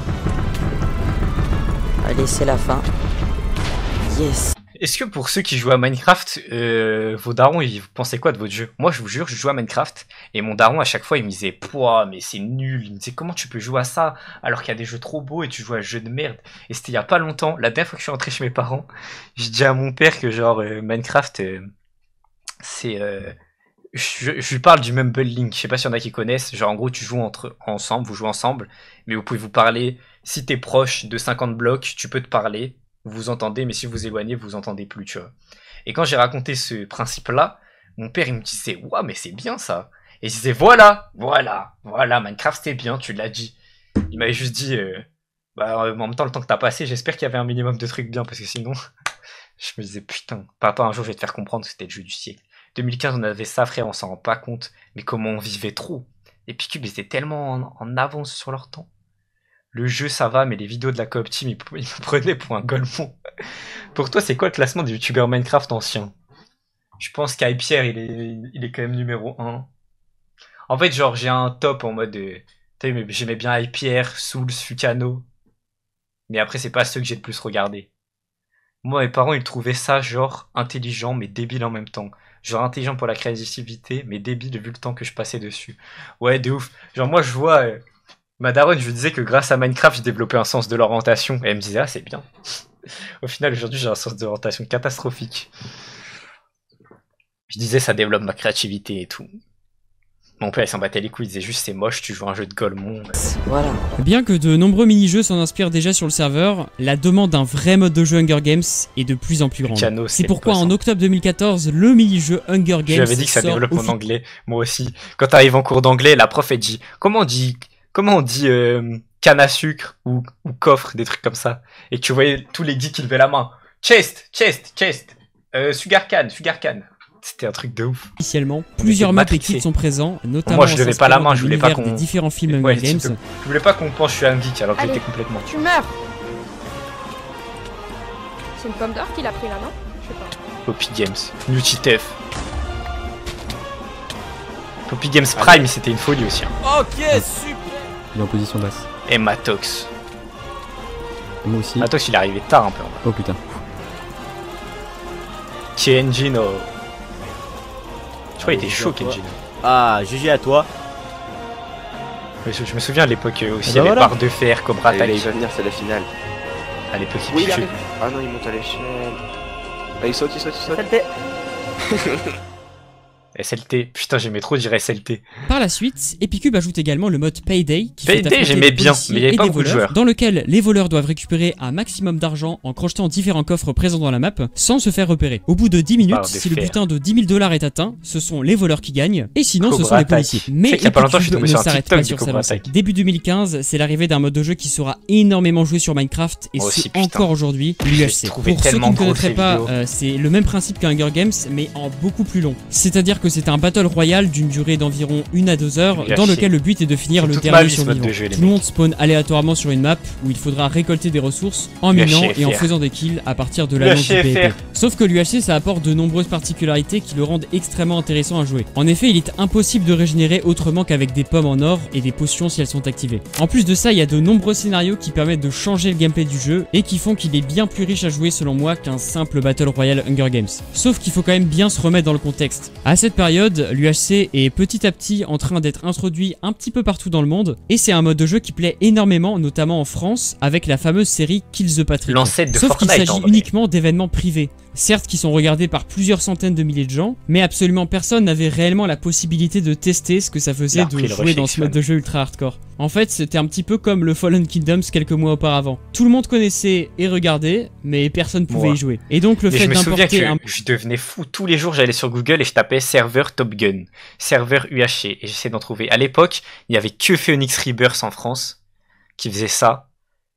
[SPEAKER 5] Allez, c'est la fin. Yes.
[SPEAKER 1] Est-ce que pour ceux qui jouent à Minecraft, euh, vos darons, ils pensaient quoi de votre jeu? Moi, je vous jure, je joue à Minecraft et mon daron, à chaque fois, il me disait, pouah, mais c'est nul. Il me disait, comment tu peux jouer à ça alors qu'il y a des jeux trop beaux et tu joues à un jeu de merde? Et c'était il y a pas longtemps, la dernière fois que je suis rentré chez mes parents, j'ai dit à mon père que genre euh, Minecraft, euh, c'est euh, je, je lui parle du Mumble Link. Je sais pas s'il y en a qui connaissent. Genre, en gros, tu joues entre, ensemble, vous jouez ensemble, mais vous pouvez vous parler. Si t'es proche de cinquante blocs, tu peux te parler, vous vous entendez, mais si vous vous éloignez, vous vous entendez plus, tu vois. Et quand j'ai raconté ce principe-là, mon père, il me disait, ouah, mais c'est bien ça. Et il disait, voilà, voilà, voilà, Minecraft, c'était bien, tu l'as dit. Il m'avait juste dit, euh, bah, en même temps, le temps que t'as passé, j'espère qu'il y avait un minimum de trucs bien, parce que sinon, je me disais, putain, papa, un jour, je vais te faire comprendre que c'était le jeu du siècle. deux mille quinze, on avait ça, frère, on s'en rend pas compte, mais comment on vivait trop. Et Picube, ils étaient tellement en, en avance sur leur temps. Le jeu, ça va, mais les vidéos de la coop team, ils, ils me prenaient pour un golemon. Pour toi, c'est quoi le classement des youtubeurs Minecraft anciens? Je pense qu'Hypierre, il est, il est quand même numéro un. En fait, genre, j'ai un top en mode... Euh, j'aimais bien Hypierre, Souls, Fucano. Mais après, c'est pas ceux que j'ai le plus regardé. Moi, mes parents, ils trouvaient ça, genre, intelligent, mais débile en même temps. Genre, intelligent pour la créativité, mais débile vu le temps que je passais dessus. Ouais, de ouf. Genre, moi, je vois... Euh, ma daronne, je lui disais que grâce à Minecraft, j'ai développé un sens de l'orientation. Et elle me disait, ah, c'est bien. Au final, aujourd'hui, j'ai un sens d'orientation catastrophique. Je disais, ça développe ma créativité et tout. Mon père, il s'en battait les couilles, il disait juste, c'est moche, tu joues à un jeu de golemon.
[SPEAKER 10] Voilà.
[SPEAKER 8] Bien que de nombreux mini-jeux s'en inspirent déjà sur le serveur, la demande d'un vrai mode de jeu Hunger Games est de plus en plus grande. C'est pourquoi en octobre deux mille quatorze, le mini-jeu Hunger Games.
[SPEAKER 1] J'avais dit que ça développe mon anglais, moi aussi. Quand t'arrives en cours d'anglais, la prof, elle dit, comment on dit, comment on dit euh, canne à sucre ou, ou coffre, des trucs comme ça. Et tu voyais tous les geeks qui levaient la main. Chest, chest, chest, euh, sugar can, sugar can. C'était un truc de ouf.
[SPEAKER 8] Initialement, plusieurs maps et kits sont présents, notamment
[SPEAKER 1] moi je levais pas la main, je voulais pas qu'on...
[SPEAKER 8] des différents films Hunger
[SPEAKER 1] ouais,
[SPEAKER 8] Games.
[SPEAKER 1] Je voulais pas qu'on pense que je suis un geek alors que j'étais complètement...
[SPEAKER 11] Tu meurs. C'est une pomme d'or qu'il a pris là, non? Je sais pas.
[SPEAKER 1] Poppy Games, Nutitef. Poppy Games Prime, ah, c'était une folie aussi. Hein.
[SPEAKER 4] Ok, super.
[SPEAKER 10] Il est en position basse.
[SPEAKER 1] Et Matox.
[SPEAKER 10] Moi aussi.
[SPEAKER 1] Matox, il est arrivé tard un peu.
[SPEAKER 10] Oh putain.
[SPEAKER 1] Kenjino. Je crois qu'il était chaud, Kenjino.
[SPEAKER 12] Ah, G G à toi.
[SPEAKER 1] Je, je me souviens à l'époque aussi, il y
[SPEAKER 12] bah
[SPEAKER 1] avait
[SPEAKER 12] voilà.
[SPEAKER 1] barre de fer, Cobra
[SPEAKER 12] Il
[SPEAKER 1] Talay.
[SPEAKER 12] va venir, c'est la finale.
[SPEAKER 1] À l'époque, il
[SPEAKER 12] Oui, il
[SPEAKER 1] pichait.
[SPEAKER 12] arrive. Ah non, il monte à l'échelle. Ah, il saute, il saute, il saute.
[SPEAKER 1] S L T, putain j'aimais trop dire S L T.
[SPEAKER 8] Par la suite, Epicube ajoute également le mode Payday qui
[SPEAKER 1] Payday,
[SPEAKER 8] fait affronter
[SPEAKER 1] j'aimais
[SPEAKER 8] des
[SPEAKER 1] bien,
[SPEAKER 8] policiers
[SPEAKER 1] mais il y avait
[SPEAKER 8] et
[SPEAKER 1] pas
[SPEAKER 8] des
[SPEAKER 1] beaucoup de
[SPEAKER 8] voleurs,
[SPEAKER 1] joueurs.
[SPEAKER 8] dans lequel les voleurs doivent récupérer un maximum d'argent en crochetant différents coffres présents dans la map sans se faire repérer. Au bout de dix minutes, si le butin de dix mille dollars est atteint, ce sont les voleurs qui gagnent et sinon
[SPEAKER 1] Cobra
[SPEAKER 8] ce sont les
[SPEAKER 1] Attack.
[SPEAKER 8] policiers. Mais
[SPEAKER 1] C'est qu'il y a pas longtemps, je suis
[SPEAKER 8] Epicube
[SPEAKER 1] tombé
[SPEAKER 8] ne
[SPEAKER 1] sur un
[SPEAKER 8] s'arrête
[SPEAKER 1] TikTok
[SPEAKER 8] pas
[SPEAKER 1] du
[SPEAKER 8] sur sa
[SPEAKER 1] Cobra
[SPEAKER 8] lancée.
[SPEAKER 1] Attack.
[SPEAKER 8] Début deux mille quinze, c'est l'arrivée d'un mode de jeu qui sera énormément joué sur Minecraft et
[SPEAKER 1] Moi
[SPEAKER 8] ce
[SPEAKER 1] aussi, putain.
[SPEAKER 8] encore aujourd'hui, l'U H C.
[SPEAKER 1] trouvé
[SPEAKER 8] Pour ceux qui
[SPEAKER 1] tellement
[SPEAKER 8] ne
[SPEAKER 1] gros
[SPEAKER 8] connaîtraient
[SPEAKER 1] ces
[SPEAKER 8] pas,
[SPEAKER 1] vidéos.
[SPEAKER 8] euh, c'est le même principe qu'un Hunger Games mais en beaucoup plus long. C'est-à-dire que c'est un battle royal d'une durée d'environ une à deux heures, dans lequel le but est de finir
[SPEAKER 1] C'est
[SPEAKER 8] le
[SPEAKER 1] toute ma
[SPEAKER 8] dernier
[SPEAKER 1] vie, ce mode
[SPEAKER 8] survivant.
[SPEAKER 1] de jeu, les
[SPEAKER 8] Tout le monde spawn aléatoirement sur une map où il faudra récolter des ressources en
[SPEAKER 1] U H C
[SPEAKER 8] minant et en
[SPEAKER 1] F R.
[SPEAKER 8] faisant des kills à partir de
[SPEAKER 1] U H
[SPEAKER 8] l'annonce du
[SPEAKER 1] C F R.
[SPEAKER 8] P V P. Sauf que l'U H C ça apporte de nombreuses particularités qui le rendent extrêmement intéressant à jouer. En effet, il est impossible de régénérer autrement qu'avec des pommes en or et des potions si elles sont activées. En plus de ça, il y a de nombreux scénarios qui permettent de changer le gameplay du jeu et qui font qu'il est bien plus riche à jouer selon moi qu'un simple Battle Royale Hunger Games. Sauf qu'il faut quand même bien se remettre dans le contexte. À cette période, l'U H C est petit à petit en train d'être introduit un petit peu partout dans le monde et c'est un mode de jeu qui plaît énormément, notamment en France, avec la fameuse série Kill the Patrick.
[SPEAKER 1] L'ancêtre de
[SPEAKER 8] Sauf qu'il
[SPEAKER 1] Fortnite, en
[SPEAKER 8] s'agit
[SPEAKER 1] vrai.
[SPEAKER 8] uniquement d'événements privés. Certes qui sont regardés par plusieurs centaines de milliers de gens, mais absolument personne n'avait réellement la possibilité de tester ce que ça
[SPEAKER 1] Il
[SPEAKER 8] faisait
[SPEAKER 1] a
[SPEAKER 8] de
[SPEAKER 1] repris le
[SPEAKER 8] jouer dans
[SPEAKER 1] rush
[SPEAKER 8] ce mode de jeu ultra hardcore. En fait, c'était un petit peu comme le Fallen Kingdoms quelques mois auparavant. Tout le monde connaissait et regardait, mais personne pouvait
[SPEAKER 1] Moi.
[SPEAKER 8] y jouer. Et donc le
[SPEAKER 1] Et
[SPEAKER 8] fait
[SPEAKER 1] je me souviens
[SPEAKER 8] d'importer
[SPEAKER 1] que
[SPEAKER 8] un...
[SPEAKER 1] je devenais fou. Tous les jours, j'allais sur Google et je tapais serveur Top Gun, serveur U H C, et j'essayais d'en trouver. À l'époque, il n'y avait que Phoenix Rebirth en France qui faisait ça.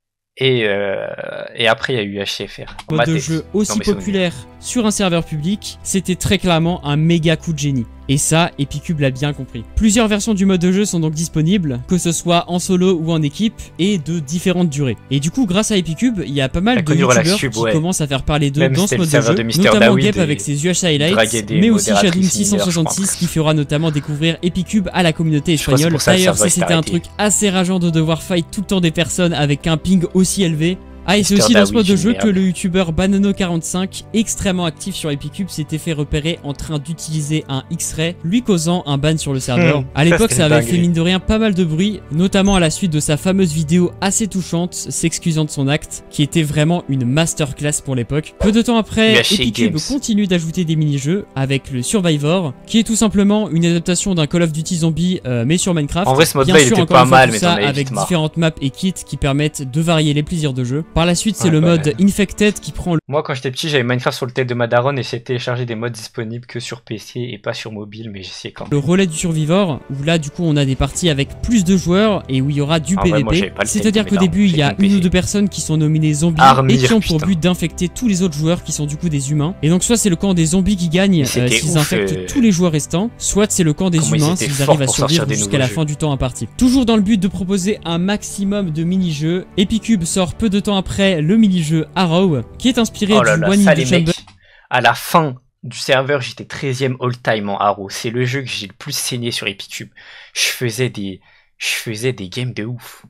[SPEAKER 1] Et, euh, et après, il y a eu U H C F R.
[SPEAKER 8] mode de jeu aussi populaire sur un serveur public, c'était très clairement un méga coup de génie. Et ça, Epicube l'a bien compris. Plusieurs versions du mode de jeu sont donc disponibles, que ce soit en solo ou en équipe, et de différentes durées. Et du coup, grâce à Epicube, il y a pas mal de youtubeurs qui
[SPEAKER 1] ouais.
[SPEAKER 8] commencent à faire parler d'eux
[SPEAKER 1] Même
[SPEAKER 8] dans ce
[SPEAKER 1] c'était le
[SPEAKER 8] mode de
[SPEAKER 1] serveur
[SPEAKER 8] jeu,
[SPEAKER 1] de Mister
[SPEAKER 8] notamment
[SPEAKER 1] Daoud
[SPEAKER 8] Gap
[SPEAKER 1] et
[SPEAKER 8] avec ses U H C highlights,
[SPEAKER 1] draguait des
[SPEAKER 8] mais aussi
[SPEAKER 1] modératrices
[SPEAKER 8] Shadoom six cent soixante-six qui fera notamment découvrir Epicube à la communauté
[SPEAKER 1] Je crois que c'est
[SPEAKER 8] espagnole.
[SPEAKER 1] pour ça que le
[SPEAKER 8] D'ailleurs,
[SPEAKER 1] serveur
[SPEAKER 8] ça
[SPEAKER 1] s'est
[SPEAKER 8] c'était un
[SPEAKER 1] arrêté.
[SPEAKER 8] truc assez rageant de devoir fight tout le temps des personnes avec un ping aussi élevé. Ah, et c'est
[SPEAKER 1] Mister
[SPEAKER 8] aussi dans ce
[SPEAKER 1] Dawi,
[SPEAKER 8] mode de jeu
[SPEAKER 1] merde.
[SPEAKER 8] que le youtubeur Banano quarante-cinq, extrêmement actif sur Epicube, s'était fait repérer en train d'utiliser un X-Ray, lui causant un ban sur le serveur.
[SPEAKER 1] Mmh,
[SPEAKER 8] à l'époque,
[SPEAKER 1] ça,
[SPEAKER 8] ça avait
[SPEAKER 1] dingue.
[SPEAKER 8] fait mine de rien pas mal de bruit, notamment à la suite de sa fameuse vidéo assez touchante, s'excusant de son acte, qui était vraiment une masterclass pour l'époque. Peu de temps après,
[SPEAKER 1] Gâché
[SPEAKER 8] Epicube
[SPEAKER 1] Games.
[SPEAKER 8] continue d'ajouter des mini-jeux avec le Survivor, qui est tout simplement une adaptation d'un Call of Duty Zombie, euh, mais sur Minecraft.
[SPEAKER 1] En vrai, ce mode-là,
[SPEAKER 8] Bien
[SPEAKER 1] il
[SPEAKER 8] sûr,
[SPEAKER 1] était
[SPEAKER 8] encore
[SPEAKER 1] pas
[SPEAKER 8] une fois,
[SPEAKER 1] mal,
[SPEAKER 8] tout
[SPEAKER 1] mais
[SPEAKER 8] ça
[SPEAKER 1] t'en avais
[SPEAKER 8] avec
[SPEAKER 1] vite marre.
[SPEAKER 8] différentes maps et kits qui permettent de varier les plaisirs de jeu. Par la suite, c'est
[SPEAKER 1] Ouais,
[SPEAKER 8] le
[SPEAKER 1] bah,
[SPEAKER 8] mode Infected qui prend le
[SPEAKER 1] Moi, quand j'étais petit, j'avais Minecraft sur le tel de ma daronne et j'ai téléchargé des mods disponibles que sur P C et pas sur mobile, mais j'essayais quand même.
[SPEAKER 8] le relais du Survivor, où là du coup on a des parties avec plus de joueurs et où il y aura du
[SPEAKER 1] Ah ouais, moi, j'avais
[SPEAKER 8] P V P.
[SPEAKER 1] pas le
[SPEAKER 8] C'est-à-dire
[SPEAKER 1] tel,
[SPEAKER 8] qu'au
[SPEAKER 1] mais
[SPEAKER 8] début il y a
[SPEAKER 1] j'ai qu'un
[SPEAKER 8] une ou
[SPEAKER 1] P C.
[SPEAKER 8] deux personnes qui sont nominées zombies
[SPEAKER 1] Armir,
[SPEAKER 8] et qui ont pour
[SPEAKER 1] putain.
[SPEAKER 8] but d'infecter tous les autres joueurs qui sont du coup des humains. Et donc soit c'est le camp des zombies qui gagne
[SPEAKER 1] Mais c'était
[SPEAKER 8] euh, s'ils
[SPEAKER 1] ouf,
[SPEAKER 8] infectent
[SPEAKER 1] euh.
[SPEAKER 8] tous les joueurs restants, soit c'est le camp des
[SPEAKER 1] Comment ils
[SPEAKER 8] humains
[SPEAKER 1] étaient
[SPEAKER 8] s'ils
[SPEAKER 1] forts
[SPEAKER 8] arrivent à
[SPEAKER 1] pour sortir
[SPEAKER 8] survivre
[SPEAKER 1] des
[SPEAKER 8] jusqu'à
[SPEAKER 1] nouveaux
[SPEAKER 8] la
[SPEAKER 1] jeux.
[SPEAKER 8] fin du temps imparti. Toujours dans le but de proposer un maximum de mini-jeux, Epicube sort peu de temps après le mini-jeu Arrow, qui est inspiré
[SPEAKER 1] Oh là
[SPEAKER 8] du
[SPEAKER 1] là,
[SPEAKER 8] One
[SPEAKER 1] ça
[SPEAKER 8] in
[SPEAKER 1] les
[SPEAKER 8] the Chamber.
[SPEAKER 1] mecs. À la fin du serveur, j'étais treizième all-time en Arrow. C'est le jeu que j'ai le plus saigné sur Epicube. Je faisais des, je faisais des games de ouf.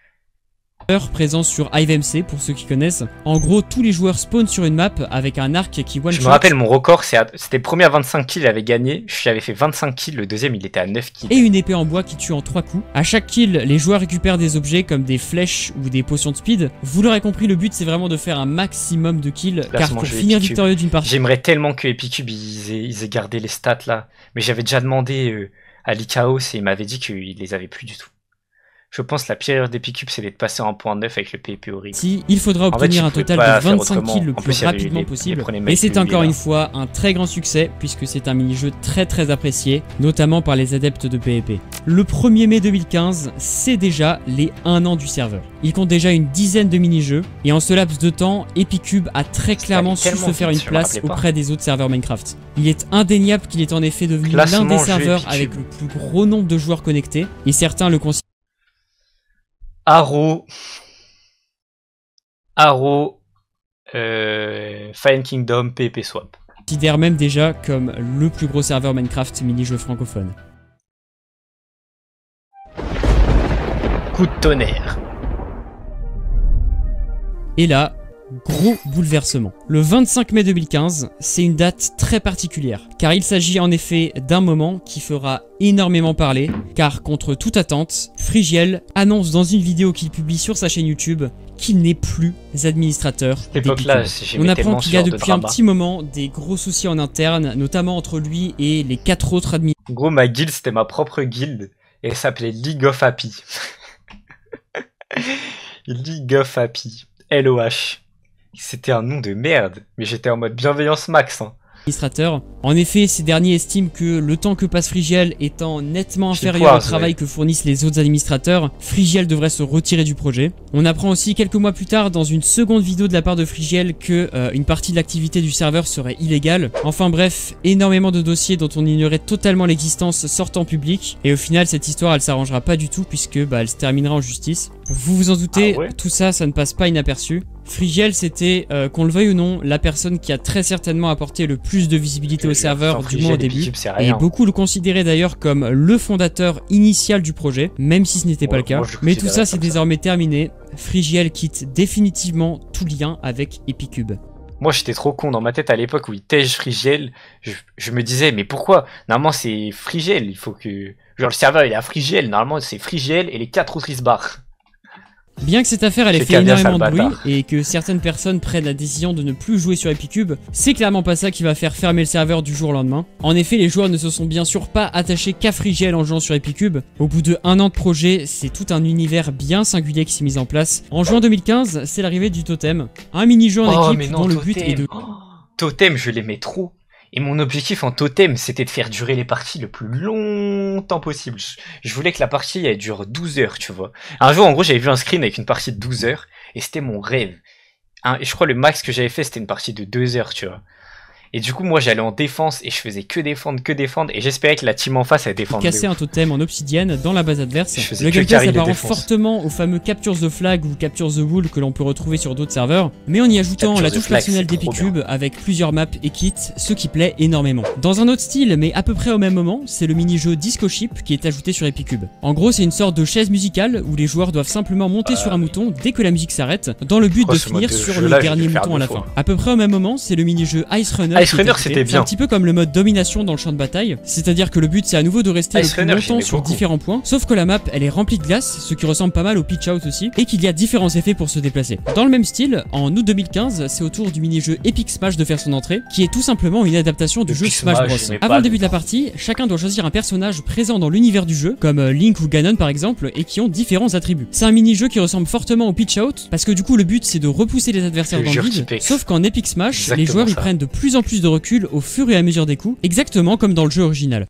[SPEAKER 8] Présent sur HiveMC pour ceux qui connaissent. En gros, tous les joueurs spawnent sur une map avec un arc qui one
[SPEAKER 1] Je
[SPEAKER 8] shot
[SPEAKER 1] me rappelle mon record, c'est à- c'était le premier à vingt-cinq kills, j'avais gagné. J'avais fait vingt-cinq kills, le deuxième il était à neuf kills.
[SPEAKER 8] et une épée en bois qui tue en trois coups. À chaque kill, les joueurs récupèrent des objets comme des flèches ou des potions de speed. Vous l'aurez compris, le but c'est vraiment de faire un maximum de kills car
[SPEAKER 1] Placement
[SPEAKER 8] pour
[SPEAKER 1] jeu
[SPEAKER 8] finir
[SPEAKER 1] Epicube.
[SPEAKER 8] victorieux d'une partie,
[SPEAKER 1] J'aimerais tellement que Epicube ils aient, ils aient gardé les stats là. Mais j'avais déjà demandé euh, à l'Icaos et il m'avait dit qu'il les avait plus du tout. Je pense que la pire erreur d'Epicube c'est d'être passé en point neuf avec le P V P horrible.
[SPEAKER 8] si, il faudra
[SPEAKER 1] En fait,
[SPEAKER 8] obtenir
[SPEAKER 1] tu
[SPEAKER 8] un
[SPEAKER 1] pouvais
[SPEAKER 8] total
[SPEAKER 1] pas
[SPEAKER 8] de
[SPEAKER 1] faire
[SPEAKER 8] vingt-cinq
[SPEAKER 1] autrement.
[SPEAKER 8] kills le
[SPEAKER 1] En
[SPEAKER 8] plus
[SPEAKER 1] plus, il y avait
[SPEAKER 8] rapidement
[SPEAKER 1] les-
[SPEAKER 8] possible.
[SPEAKER 1] les premiers
[SPEAKER 8] Et
[SPEAKER 1] mecs
[SPEAKER 8] c'est
[SPEAKER 1] de
[SPEAKER 8] encore
[SPEAKER 1] lui,
[SPEAKER 8] une
[SPEAKER 1] là.
[SPEAKER 8] fois un très grand succès puisque c'est un mini-jeu très très apprécié, notamment par les adeptes de P V P. Le premier mai deux mille quinze, c'est déjà les un an du serveur. Il compte déjà une dizaine de mini-jeux et en ce laps de temps, Epicube a très clairement su
[SPEAKER 1] tellement
[SPEAKER 8] se faire
[SPEAKER 1] vite,
[SPEAKER 8] une
[SPEAKER 1] je me
[SPEAKER 8] place
[SPEAKER 1] rappelais pas.
[SPEAKER 8] auprès des autres serveurs Minecraft. Il est indéniable qu'il est en effet devenu l'un
[SPEAKER 1] Classement
[SPEAKER 8] des
[SPEAKER 1] jeu
[SPEAKER 8] serveurs
[SPEAKER 1] Epicube.
[SPEAKER 8] avec le plus gros nombre de joueurs connectés et certains le considèrent
[SPEAKER 1] Arrow, Arrow, euh, Fire Kingdom, P V P Swap.
[SPEAKER 8] considère même déjà comme le plus gros serveur Minecraft mini-jeu francophone.
[SPEAKER 1] Coup de tonnerre.
[SPEAKER 8] Et là, gros bouleversement. Le vingt-cinq mai deux mille quinze, c'est une date très particulière, car il s'agit en effet d'un moment qui fera énormément parler, car contre toute attente, Frigiel annonce dans une vidéo qu'il publie sur sa chaîne YouTube qu'il n'est plus administrateur
[SPEAKER 1] Cette époque-là,
[SPEAKER 8] d'Epicube.
[SPEAKER 1] j'aimais
[SPEAKER 8] On apprend
[SPEAKER 1] tellement
[SPEAKER 8] qu'il
[SPEAKER 1] ce
[SPEAKER 8] y a
[SPEAKER 1] genre de
[SPEAKER 8] depuis un
[SPEAKER 1] drama.
[SPEAKER 8] petit moment des gros soucis en interne, notamment entre lui et les quatre autres administrateurs.
[SPEAKER 1] En gros, ma guilde, c'était ma propre guilde, et elle s'appelait League of Happy. League of Happy. L O H. C'était un nom de merde, mais j'étais en mode bienveillance max. Hein.
[SPEAKER 8] administrateurs. En effet, ces derniers estiment que le temps que passe Frigiel étant nettement
[SPEAKER 1] Chez
[SPEAKER 8] inférieur
[SPEAKER 1] Poires,
[SPEAKER 8] au travail
[SPEAKER 1] ouais.
[SPEAKER 8] que fournissent les autres administrateurs, Frigiel devrait se retirer du projet. On apprend aussi quelques mois plus tard dans une seconde vidéo de la part de Frigiel que euh, une partie de l'activité du serveur serait illégale. Enfin bref, énormément de dossiers dont on ignorait totalement l'existence sortent en public et au final cette histoire elle s'arrangera pas du tout puisque bah, elle se terminera en justice. Vous vous en doutez,
[SPEAKER 1] Ah ouais
[SPEAKER 8] tout ça ça ne passe pas inaperçu. Frigiel, c'était, euh, qu'on le veuille ou non, la personne qui a très certainement apporté le plus de visibilité au serveur, du moins au début. Et beaucoup le considéraient d'ailleurs comme le fondateur initial du projet, même si ce n'était pas
[SPEAKER 1] Ouais,
[SPEAKER 8] le cas.
[SPEAKER 1] moi, je le
[SPEAKER 8] Mais tout
[SPEAKER 1] considérais
[SPEAKER 8] ça, c'est
[SPEAKER 1] comme ça.
[SPEAKER 8] désormais terminé. Frigiel quitte définitivement tout lien avec Epicube.
[SPEAKER 1] Moi, j'étais trop con dans ma tête à l'époque où il tège Frigiel. Je, je me disais, mais pourquoi? Normalement, c'est Frigiel. Il faut que. Genre, le serveur, il est à Frigiel. Normalement, c'est Frigiel et les quatre autres, ils se barrent.
[SPEAKER 8] Bien que cette affaire elle ait
[SPEAKER 1] C'est
[SPEAKER 8] fait
[SPEAKER 1] Cadia,
[SPEAKER 8] énormément de
[SPEAKER 1] sale
[SPEAKER 8] bruit
[SPEAKER 1] bâtard.
[SPEAKER 8] et que certaines personnes prennent la décision de ne plus jouer sur Epicube, c'est clairement pas ça qui va faire fermer le serveur du jour au lendemain. En effet, les joueurs ne se sont bien sûr pas attachés qu'à Frigiel en jouant sur Epicube. Au bout de un an de projet, c'est tout un univers bien singulier qui s'est mis en place. En juin deux mille quinze, c'est l'arrivée du Totem, un mini-jeu en
[SPEAKER 1] Oh,
[SPEAKER 8] équipe
[SPEAKER 1] mais non,
[SPEAKER 8] dont le but
[SPEAKER 1] Totem.
[SPEAKER 8] est de...
[SPEAKER 1] Oh, Totem, je l'aimais trop. Et mon objectif en Totem, c'était de faire durer les parties le plus longtemps possible. Je, je voulais que la partie, elle dure douze heures, tu vois. Un jour, en gros, j'avais vu un screen avec une partie de douze heures, et c'était mon rêve. Hein, et je crois le max que j'avais fait, c'était une partie de deux heures, tu vois. Et du coup, moi, j'allais en défense et je faisais que défendre, que défendre. Et j'espérais que la team en face allait défendre.
[SPEAKER 8] Casser un totem en obsidienne dans la base adverse. Le
[SPEAKER 1] que
[SPEAKER 8] gameplay
[SPEAKER 1] carry les
[SPEAKER 8] s'apparente
[SPEAKER 1] défenses.
[SPEAKER 8] fortement au fameux Capture the Flag ou Capture the Wool que l'on peut retrouver sur d'autres serveurs, mais en y ajoutant
[SPEAKER 1] Capture
[SPEAKER 8] la
[SPEAKER 1] the
[SPEAKER 8] touche
[SPEAKER 1] Flag,
[SPEAKER 8] personnelle
[SPEAKER 1] c'est trop
[SPEAKER 8] d'Epicube avec plusieurs maps et kits, ce qui plaît énormément. Dans un autre style, mais à peu près au même moment, c'est le mini-jeu Disco Ship qui est ajouté sur Epicube. En gros, c'est une sorte de chaise musicale où les joueurs doivent simplement monter euh... sur un mouton dès que la musique s'arrête, dans le but
[SPEAKER 1] oh,
[SPEAKER 8] de finir de sur le dernier mouton à la fin. À peu près au même moment, c'est le mini-jeu Ice Runner.
[SPEAKER 1] Ice Runner, c'était bien.
[SPEAKER 8] C'est un petit peu comme le mode domination dans le champ de bataille, c'est-à-dire que le but c'est à nouveau de rester
[SPEAKER 1] Ice
[SPEAKER 8] le plus
[SPEAKER 1] Runner,
[SPEAKER 8] longtemps sur
[SPEAKER 1] beaucoup.
[SPEAKER 8] différents points, sauf que la map elle est remplie de glace, ce qui ressemble pas mal au pitch out aussi, et qu'il y a différents effets pour se déplacer. Dans le même style, en août deux mille quinze, c'est au tour du mini-jeu Epic Smash de faire son entrée, qui est tout simplement une adaptation du
[SPEAKER 1] Epic
[SPEAKER 8] jeu Smash Bros.
[SPEAKER 1] Smash,
[SPEAKER 8] Avant le début de la partie, chacun doit choisir un personnage présent dans l'univers du jeu, comme Link ou Ganon par exemple, et qui ont différents attributs. C'est un mini-jeu qui ressemble fortement au pitch out, parce que du coup le but c'est de repousser les adversaires dans le vide, sauf qu'en Epic Smash, exactement les joueurs y prennent de plus en plus de recul au fur et à mesure des coups, exactement comme dans le jeu original.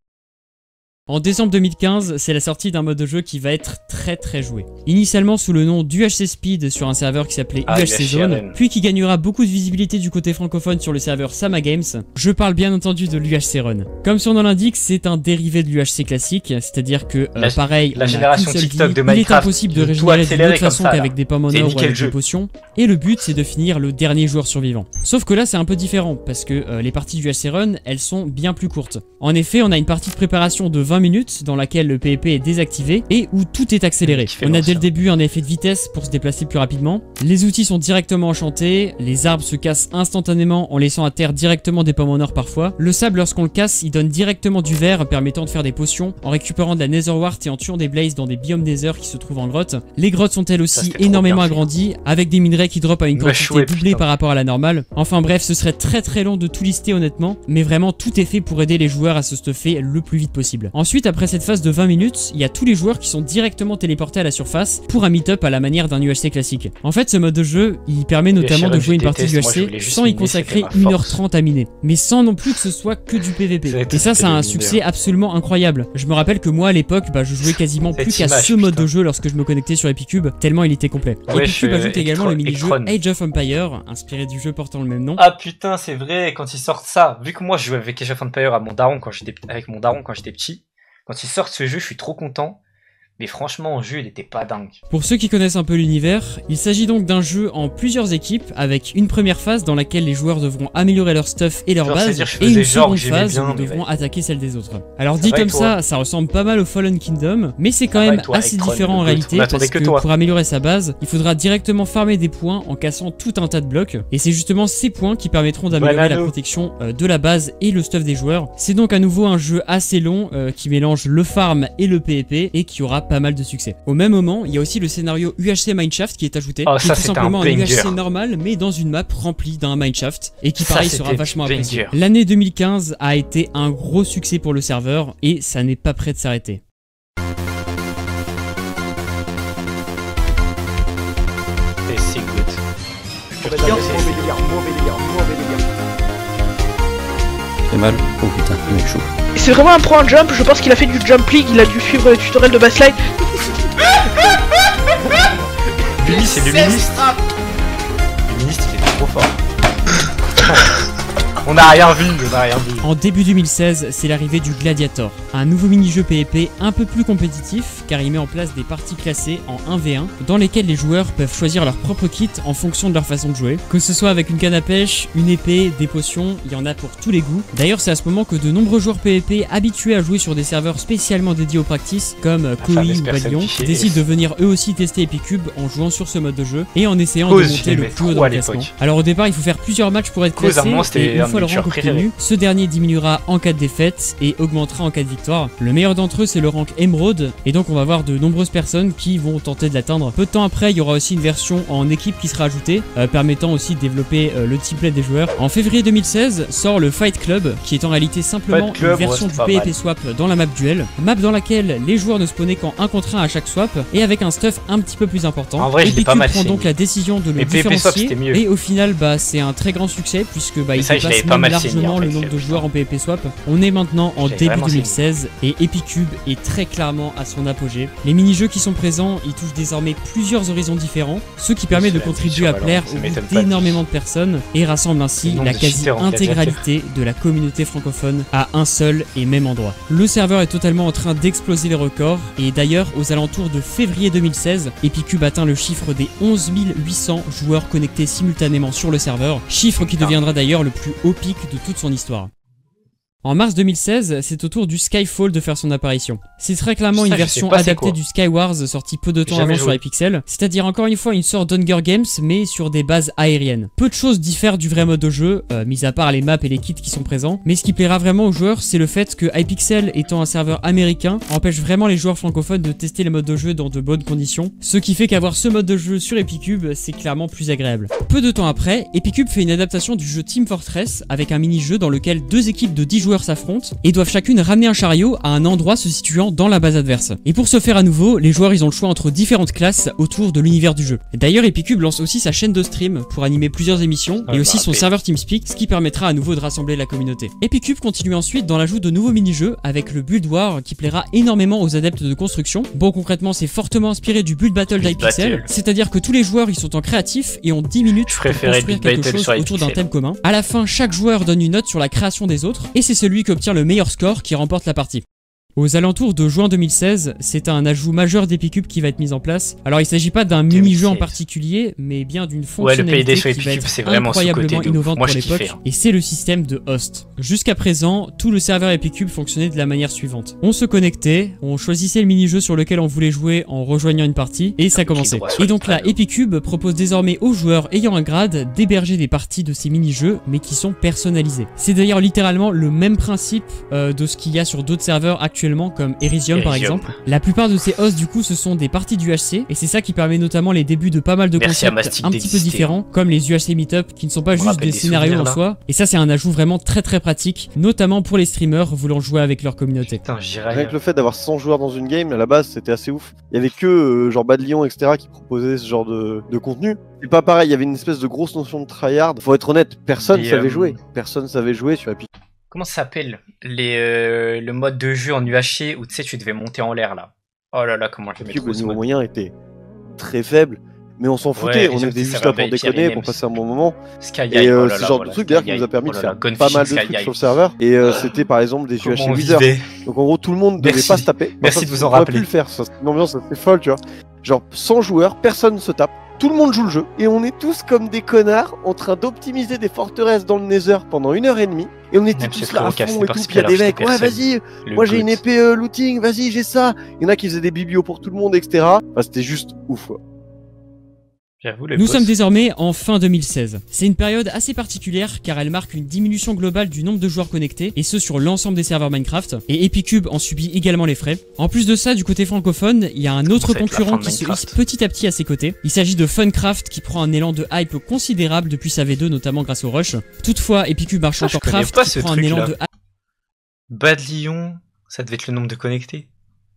[SPEAKER 8] En décembre deux mille quinze, c'est la sortie d'un mode de jeu qui va être très très joué. Initialement sous le nom d'U H C Speed sur un serveur qui s'appelait
[SPEAKER 1] ah,
[SPEAKER 8] U H C Zone, puis qui gagnera beaucoup de visibilité du côté francophone sur le serveur Sama Games. Je parle bien entendu de l'U H C Run. Comme son nom l'indique, c'est un dérivé de l'U H C classique, c'est-à-dire que, euh,
[SPEAKER 1] la,
[SPEAKER 8] pareil,
[SPEAKER 1] la génération TikTok
[SPEAKER 8] vie,
[SPEAKER 1] de Minecraft,
[SPEAKER 8] il est impossible de régénérer d'une autre façon qu'avec des pommes en or ou avec des potions, et le but c'est de finir le dernier joueur survivant. Sauf que là c'est un peu différent, parce que euh, les parties du U H C Run, elles sont bien plus courtes. En effet, on a une partie de préparation de vingt minutes dans laquelle le P V P est désactivé et où tout est accéléré. On a dès le début un effet de vitesse pour se déplacer plus rapidement. Les outils sont directement enchantés, les arbres se cassent instantanément en laissant à terre directement des pommes en or parfois. Le sable, lorsqu'on le casse, il donne directement du verre permettant de faire des potions en récupérant de la Nether Wart et en tuant des blazes dans des biomes Nether qui se trouvent en grotte. Les grottes sont elles aussi Ça, énormément agrandies avec des minerais qui drop à une quantité chouette, doublée putain. par rapport à la normale. Enfin bref, ce serait très très long de tout lister honnêtement, mais vraiment tout est fait pour aider les joueurs à se stuffer le plus vite possible. Ensuite, après cette phase de vingt minutes, il y a tous les joueurs qui sont directement téléportés à la surface pour un meet-up à la manière d'un U H C classique. En fait, ce mode de jeu, il permet notamment de jouer une partie du U H C sans y consacrer une heure trente à miner, mais sans non plus que ce soit que du P V P. Et ça, ça a un succès absolument incroyable. Je me rappelle que moi, à l'époque, bah, je jouais quasiment plus qu'à ce mode de jeu lorsque je me connectais sur Epicube, tellement il était complet. Epicube ajoute également le mini-jeu Age of Empire, inspiré du jeu portant le même nom.
[SPEAKER 1] Ah putain, c'est vrai, quand ils sortent ça, vu que moi je jouais avec Age of Empire à mon daron quand j'étais avec mon daron quand j'étais petit, quand ils sortent ce jeu, je suis trop content. Mais franchement, en jeu, il était pas dingue.
[SPEAKER 8] Pour ceux qui connaissent un peu l'univers, il s'agit donc d'un jeu en plusieurs équipes, avec une première phase dans laquelle les joueurs devront améliorer leur stuff et leur base, et une seconde phase où ils devront attaquer celle des autres. Alors dit comme ça, ça ressemble pas mal au Fallen Kingdom, mais c'est quand même assez différent en réalité, parce que pour améliorer sa base, il faudra directement farmer des points en cassant tout un tas de blocs, et c'est justement ces points qui permettront d'améliorer la protection de la base et le stuff des joueurs. C'est donc à nouveau un jeu assez long, qui mélange le farm et le P V P, et qui aura pas mal de succès. Au même moment, il y a aussi le scénario U H C Mineshaft qui est ajouté,
[SPEAKER 1] oh,
[SPEAKER 8] qui
[SPEAKER 1] ça,
[SPEAKER 8] est tout simplement un, un U H C
[SPEAKER 1] normal
[SPEAKER 8] normal mais dans une map remplie d'un Mineshaft et qui pareil
[SPEAKER 1] ça,
[SPEAKER 8] sera vachement apprécié.
[SPEAKER 1] banger.
[SPEAKER 8] L'année deux mille quinze a été un gros succès pour le serveur et ça n'est pas prêt de s'arrêter.
[SPEAKER 1] C'est good.
[SPEAKER 12] Mauvais délire, mauvais délire, mauvais délire.
[SPEAKER 10] C'est mal. Oh putain, le mec chaud.
[SPEAKER 5] C'est vraiment un pro en jump, je pense qu'il a fait du jump league, il a dû suivre le tutoriel de bassline.
[SPEAKER 1] Lui, c'est le ministre. Le ministre, il était trop fort. On n'a rien vu, on n'a rien vu.
[SPEAKER 8] En début deux mille seize, c'est l'arrivée du Gladiator, un nouveau mini-jeu P V P un peu plus compétitif car il met en place des parties classées en un v un dans lesquelles les joueurs peuvent choisir leur propre kit en fonction de leur façon de jouer. Que ce soit avec une canne à pêche, une épée, des potions, il y en a pour tous les goûts. D'ailleurs, c'est à ce moment que de nombreux joueurs P V P habitués à jouer sur des serveurs spécialement dédiés aux practices comme Koi ou Balion décident de venir eux aussi tester Epicube en jouant sur ce mode de jeu et en essayant Cause, de monter le plus haut dans le classement. Alors au départ, il faut faire plusieurs matchs pour être classé et une fois le rank obtenu, ce dernier diminuera en cas de défaite et augmentera en cas de victoire. Le meilleur d'entre eux c'est le rank Emerald et donc on va voir de nombreuses personnes qui vont tenter de l'atteindre. Peu de temps après il y aura aussi une version en équipe qui sera ajoutée euh, permettant aussi de développer euh, le teamplay des joueurs. En février deux mille seize sort le Fight Club qui est en réalité simplement Club, une version ouais, du P V P swap dans la map duel, map dans laquelle les joueurs ne spawnaient qu'en un contre un à chaque swap et avec un stuff un petit peu plus important.
[SPEAKER 1] En vrai,
[SPEAKER 8] Epicube
[SPEAKER 1] pas mal
[SPEAKER 8] prend donc la décision de le différencier et au final bah c'est un très grand succès puisque bah il dépasse dépasse même largement le nombre de joueurs en PvP Swap. On est maintenant en début deux mille seize et Epicube est très clairement à son apogée. Les mini-jeux qui sont présents, ils touchent désormais plusieurs horizons différents, ce qui permet de contribuer à plaire au goût d'énormément de personnes et rassemble ainsi la quasi-intégralité de la communauté francophone à un seul et même endroit. Le serveur est totalement en train d'exploser les records et d'ailleurs aux alentours de février deux mille seize, Epicube atteint le chiffre des onze mille huit cents joueurs connectés simultanément sur le serveur, chiffre qui deviendra d'ailleurs le plus haut pic de toute son histoire. En mars deux mille seize, c'est au tour du Skyfall de faire son apparition. C'est très clairement une version adaptée du Skywars sortie peu de temps avant sur Hypixel, c'est-à-dire encore une fois une sorte d'Hunger Games mais sur des bases aériennes. Peu de choses diffèrent du vrai mode de jeu, euh, mis à part les maps et les kits qui sont présents, mais ce qui plaira vraiment aux joueurs, c'est le fait que Hypixel étant un serveur américain, empêche vraiment les joueurs francophones de tester les modes de jeu dans de bonnes conditions, ce qui fait qu'avoir ce mode de jeu sur Epicube, c'est clairement plus agréable. Peu de temps après, Epicube fait une adaptation du jeu Team Fortress avec un mini-jeu dans lequel deux équipes de dix joueurs s'affrontent et doivent chacune ramener un chariot à un endroit se situant dans la base adverse. Et pour ce faire à nouveau, les joueurs ils ont le choix entre différentes classes autour de l'univers du jeu. D'ailleurs, Epicube lance aussi sa chaîne de stream pour animer plusieurs émissions et aussi son serveur TeamSpeak, ce qui permettra à nouveau de rassembler la communauté. Epicube continue ensuite dans l'ajout de nouveaux mini-jeux avec le Build War qui plaira énormément aux adeptes de construction. Bon, concrètement, c'est fortement inspiré du Build Battle d'Hypixel, c'est-à-dire que tous les joueurs ils sont en créatif et ont dix minutes pour construire quelque chose autour d'un thème commun. À la fin, chaque joueur donne une note sur la création des autres et c'est celui qui obtient le meilleur score qui remporte la partie. Aux alentours de juin deux mille seize, c'est un ajout majeur d'Epicube qui va être mis en place. Alors il s'agit pas d'un mini-jeu en particulier, mais bien d'une fonctionnalité ouais, qui va être incroyablement innovante pour l'époque, hein. Et c'est le système de host. Jusqu'à présent, tout le serveur Epicube fonctionnait de la manière suivante. On se connectait, on choisissait le mini-jeu sur lequel on voulait jouer en rejoignant une partie, et ça commençait. Et donc là, Epicube propose désormais aux joueurs ayant un grade d'héberger des parties de ces mini-jeux, mais qui sont personnalisés. C'est d'ailleurs littéralement le même principe euh, de ce qu'il y a sur d'autres serveurs actuels comme Elysium par exemple. La plupart de ces hosts du coup ce sont des parties du H C et c'est ça qui permet notamment les débuts de pas mal de concepts un petit peu différents comme les U H C Meetup qui ne sont pas juste des, des scénarios en soi et ça c'est un ajout vraiment très très pratique notamment pour les streamers voulant jouer avec leur communauté.
[SPEAKER 13] Putain, rien que le fait d'avoir cent joueurs dans une game à la base c'était assez ouf. Il y avait que euh, genre Bad Lion etc qui proposaient ce genre de, de contenu. C'est pas pareil, il y avait une espèce de grosse notion de tryhard. Faut être honnête, personne et savait euh... jouer. Personne savait jouer sur Epic.
[SPEAKER 1] Comment ça s'appelle les euh, le mode de jeu en U H C où tu sais tu devais monter en l'air là. Oh là là comment je
[SPEAKER 13] le niveau moyen était très faible, mais on s'en foutait, ouais, on était juste là pour déconner, pour passer un bon moment.
[SPEAKER 1] Sky
[SPEAKER 13] et euh,
[SPEAKER 1] oh
[SPEAKER 13] c'est ce genre
[SPEAKER 1] oh
[SPEAKER 13] de truc d'ailleurs qui nous a permis
[SPEAKER 1] oh
[SPEAKER 13] de faire
[SPEAKER 1] God
[SPEAKER 13] pas mal de
[SPEAKER 1] Sky
[SPEAKER 13] trucs sur le serveur. Et euh, c'était par exemple des U H C Wizards. Donc en gros tout le monde devait pas se taper.
[SPEAKER 1] Merci de vous en rappeler.
[SPEAKER 13] On aurait pu le faire, c'est une ambiance assez folle tu vois. Genre cent joueurs, personne ne se tape. Tout le monde joue le jeu et on est tous comme des connards en train d'optimiser des forteresses dans le Nether pendant une heure et demie et on était Même tous là à fond et tout, puis il y a des mecs, ouais vas-y, moi j'ai une épée euh, looting, vas-y j'ai ça, il y en a qui faisaient des biblios pour tout le monde, et cetera. Enfin, c'était juste ouf quoi.
[SPEAKER 8] Nous sommes désormais en fin deux mille seize. C'est une période assez particulière car elle marque une diminution globale du nombre de joueurs connectés et ce sur l'ensemble des serveurs Minecraft et Epicube en subit également les frais. En plus de ça, du côté francophone, il y a un autre concurrent qui se hisse petit à petit à ses côtés. Il s'agit de Funcraft qui prend un élan de hype considérable depuis sa V deux notamment grâce au rush. Toutefois, Epicube marche encore Craft qui prend un élan de hype.
[SPEAKER 1] Bad Lion, ça devait être le nombre de connectés.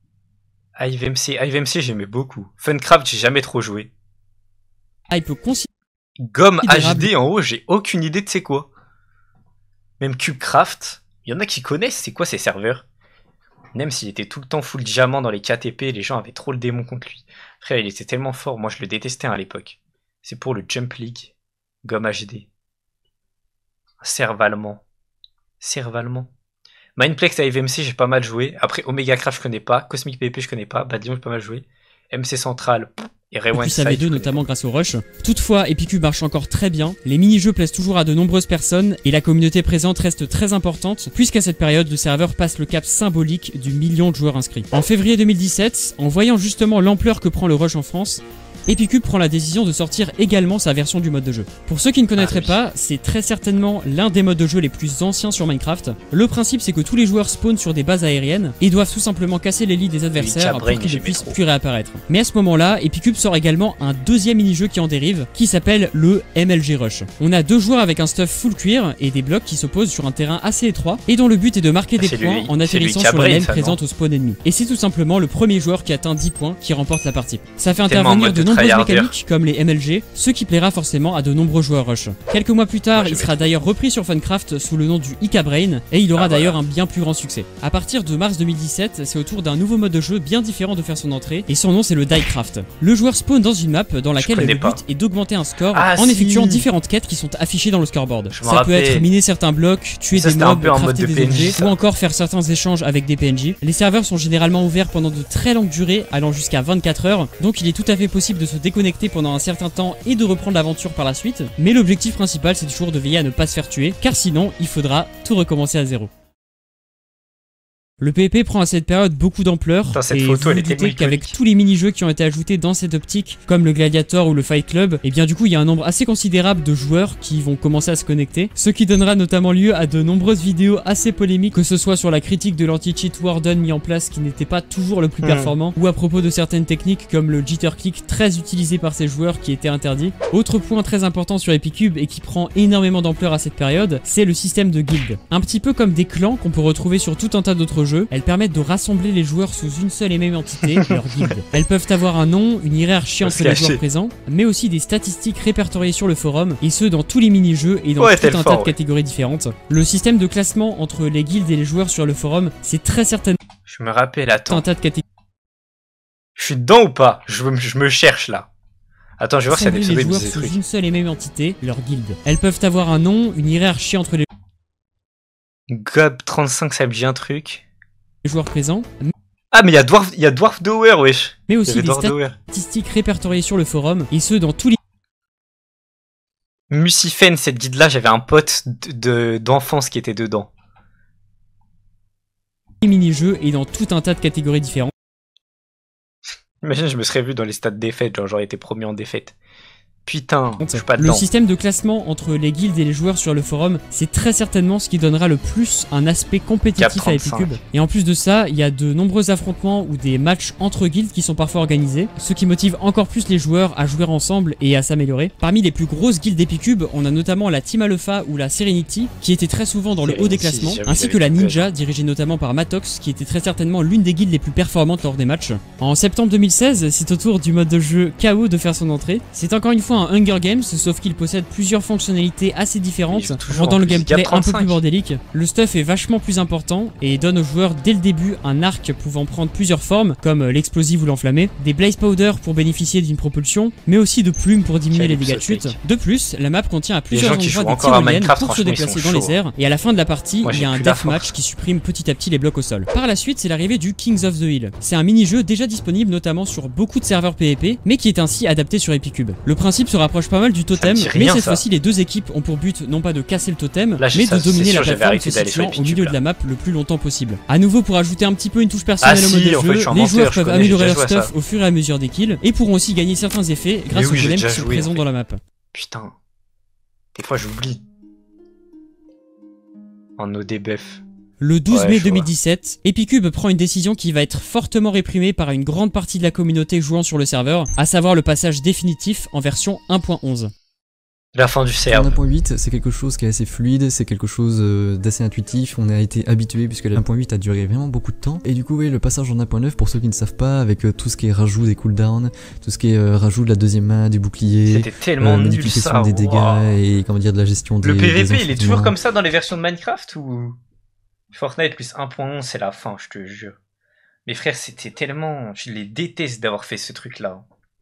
[SPEAKER 1] I V M C, I V M C j'aimais beaucoup. Funcraft j'ai jamais trop joué.
[SPEAKER 8] Hype
[SPEAKER 1] Gomme H D en haut, j'ai aucune idée de c'est quoi. Même Cubecraft, il y en a qui connaissent c'est quoi ces serveurs. Même s'il était tout le temps full diamant dans les K T P, les gens avaient trop le démon contre lui. Frère, il était tellement fort, moi je le détestais à l'époque. C'est pour le Jump League. Gomme H D. Serve allemand. Serve allemand. Mindplex à I V M C, j'ai pas mal joué. Après Omega Craft, je connais pas. Cosmic P V P, je connais pas. Bad Lion, j'ai pas mal joué. M C Central. Et
[SPEAKER 8] puis sa V deux notamment grâce au rush. Toutefois, Epicube marche encore très bien, les mini-jeux plaisent toujours à de nombreuses personnes et la communauté présente reste très importante puisqu'à cette période, le serveur passe le cap symbolique du million de joueurs inscrits. En février deux mille dix-sept, en voyant justement l'ampleur que prend le rush en France, Epicube prend la décision de sortir également sa version du mode de jeu. Pour ceux qui ne connaîtraient ah, oui. pas, c'est très certainement l'un des modes de jeu les plus anciens sur Minecraft. Le principe c'est que tous les joueurs spawnent sur des bases aériennes et doivent tout simplement casser les lits des adversaires pour qu'ils ne puissent plus réapparaître. Mais à ce moment-là, Epicube sort également un deuxième mini-jeu qui en dérive, qui s'appelle le M L G Rush. On a deux joueurs avec un stuff full cuir et des blocs qui s'opposent sur un terrain assez étroit et dont le but est de marquer ah, des points lui, en atterrissant sur la laine présente au spawn ennemi. Et c'est tout simplement le premier joueur qui atteint dix points qui remporte la partie. Ça fait intervenir de nombreux nombreuses mécaniques comme les M L G, ce qui plaira forcément à de nombreux joueurs Rush. Quelques mois plus tard, ouais, il sera d'ailleurs repris sur Funcraft sous le nom du Ica Brain et il aura ah, d'ailleurs voilà. un bien plus grand succès. À partir de mars deux mille dix-sept, c'est au tour d'un nouveau mode de jeu bien différent de faire son entrée et son nom c'est le Diecraft. Le joueur spawn dans une map dans laquelle le
[SPEAKER 1] pas.
[SPEAKER 8] but est d'augmenter un score
[SPEAKER 1] ah,
[SPEAKER 8] en
[SPEAKER 1] si.
[SPEAKER 8] effectuant différentes quêtes qui sont affichées dans le scoreboard.
[SPEAKER 1] Je
[SPEAKER 8] Ça peut être miner certains blocs, tuer
[SPEAKER 1] ça,
[SPEAKER 8] des mobs,
[SPEAKER 1] crafter
[SPEAKER 8] de des P N J, objets ou encore faire certains échanges avec des P N J. Les serveurs sont généralement ouverts pendant de très longues durées, allant jusqu'à vingt-quatre heures, donc il est tout à fait possible de se déconnecter pendant un certain temps et de reprendre l'aventure par la suite, mais l'objectif principal c'est toujours de veiller à ne pas se faire tuer, car sinon il faudra tout recommencer à zéro. Le P V P prend à cette période beaucoup d'ampleur, et
[SPEAKER 1] photo,
[SPEAKER 8] vous doutez qu'avec tous les mini-jeux qui ont été ajoutés dans cette optique, comme le Gladiator ou le Fight Club, et bien du coup il y a un nombre assez considérable de joueurs qui vont commencer à se connecter, ce qui donnera notamment lieu à de nombreuses vidéos assez polémiques, que ce soit sur la critique de l'anti-cheat Warden mis en place qui n'était pas toujours le plus mmh. performant, ou à propos de certaines techniques comme le jitter click très utilisé par ces joueurs qui était interdit. Autre point très important sur Epicube et qui prend énormément d'ampleur à cette période, c'est le système de guildes. Un petit peu comme des clans qu'on peut retrouver sur tout un tas d'autres jeux, elles permettent de rassembler les joueurs sous une seule et même entité, leur guilde. Elles peuvent avoir un nom, une hiérarchie entre les joueurs présents, mais aussi des statistiques répertoriées sur le forum, et ce dans tous les mini-jeux et dans
[SPEAKER 1] ouais,
[SPEAKER 8] tout un
[SPEAKER 1] fort,
[SPEAKER 8] tas de
[SPEAKER 1] ouais.
[SPEAKER 8] catégories différentes. Le système de classement entre les guildes et les joueurs sur le forum, c'est très certainement...
[SPEAKER 1] Je me rappelle, attends.
[SPEAKER 8] Un tas de catégories.
[SPEAKER 1] Je suis dedans ou pas je, je me cherche là. Attends, je vais voir s'il y a des
[SPEAKER 8] les joueurs sous une seule et même entité, leur guilde. Elles peuvent avoir un nom, une hiérarchie entre les...
[SPEAKER 1] Gob trente-cinq, ça me dit un truc.
[SPEAKER 8] joueurs présents.
[SPEAKER 1] Ah mais il y a Dwarf, il y a Dwarf Dower, wesh.
[SPEAKER 8] Mais aussi des statistiques répertoriées sur le forum, et ce dans tous les...
[SPEAKER 1] Musifen, cette guide là, j'avais un pote de d'enfance qui était dedans.
[SPEAKER 8] Les mini-jeux et dans tout un tas de catégories différentes.
[SPEAKER 1] Imagine, je me serais vu dans les stats défaites, genre j'aurais été premier en défaite. Putain, je suis pas dedans.
[SPEAKER 8] Le système de classement entre les guildes et les joueurs sur le forum, c'est très certainement ce qui donnera le plus un aspect compétitif à Epicube. Et en plus de ça, il y a de nombreux affrontements ou des matchs entre guildes qui sont parfois organisés, ce qui motive encore plus les joueurs à jouer ensemble et à s'améliorer. Parmi les plus grosses guildes d'Epicube, on a notamment la Team Alpha ou la Serenity, qui étaient très souvent dans le haut des classements, ainsi que la Ninja, dirigée notamment par Matox, qui était très certainement l'une des guildes les plus performantes lors des matchs. En septembre deux mille seize, c'est au tour du mode de jeu K O de faire son entrée. C'est encore une fois un Hunger Games, sauf qu'il possède plusieurs fonctionnalités assez différentes, rendant le gameplay un peu plus bordélique. Le stuff est vachement plus important et donne aux joueurs dès le début un arc pouvant prendre plusieurs formes, comme l'explosive ou l'enflammé, des blaze powder pour bénéficier d'une propulsion, mais aussi de plumes pour diminuer les dégâts de chute. De plus, la map contient à plusieurs endroits des tyroliennes pour se déplacer dans les airs, et à la fin de la partie, Moi, il y a un deathmatch qui supprime petit à petit les blocs au sol. Par la suite, c'est l'arrivée du Kings of the Hill. C'est un mini-jeu déjà disponible notamment sur beaucoup de serveurs P V P, mais qui est ainsi adapté sur Epicube. Le principe se rapproche pas mal du totem, rien, mais cette fois-ci les deux équipes ont pour but non pas de casser le totem, Là, mais de dominer la plateforme se situant au milieu là. de la map le plus longtemps possible. A nouveau, pour ajouter un petit peu une touche personnelle ah, au mode si, de jeu, fait, les joueurs peuvent améliorer leur stuff au fur et à mesure des kills, et pourront aussi gagner certains effets grâce oui, aux golems qui sont présents dans la map.
[SPEAKER 1] Putain, des fois j'oublie. En O D B F.
[SPEAKER 8] Le douze mai deux mille dix-sept, Epicube prend une décision qui va être fortement réprimée par une grande partie de la communauté jouant sur le serveur, à savoir le passage définitif en version un point onze.
[SPEAKER 1] La fin du serveur.
[SPEAKER 10] un point huit, c'est quelque chose qui est assez fluide, c'est quelque chose d'assez intuitif, on a été habitué puisque un point huit a duré vraiment beaucoup de temps. Et du coup, oui, le passage en un point neuf, pour ceux qui ne savent pas, avec euh, tout ce qui est rajout des cooldowns, tout ce qui est euh, rajout de la deuxième main, du bouclier,
[SPEAKER 1] c'était tellement euh, nul ça,
[SPEAKER 10] des dégâts wow. et comment dire de la gestion des.
[SPEAKER 1] Le P V P, il est toujours comme ça dans les versions de Minecraft ou Fortnite plus un point onze, c'est la fin, je te jure. Mes frères, c'était tellement, je les déteste d'avoir fait ce truc-là.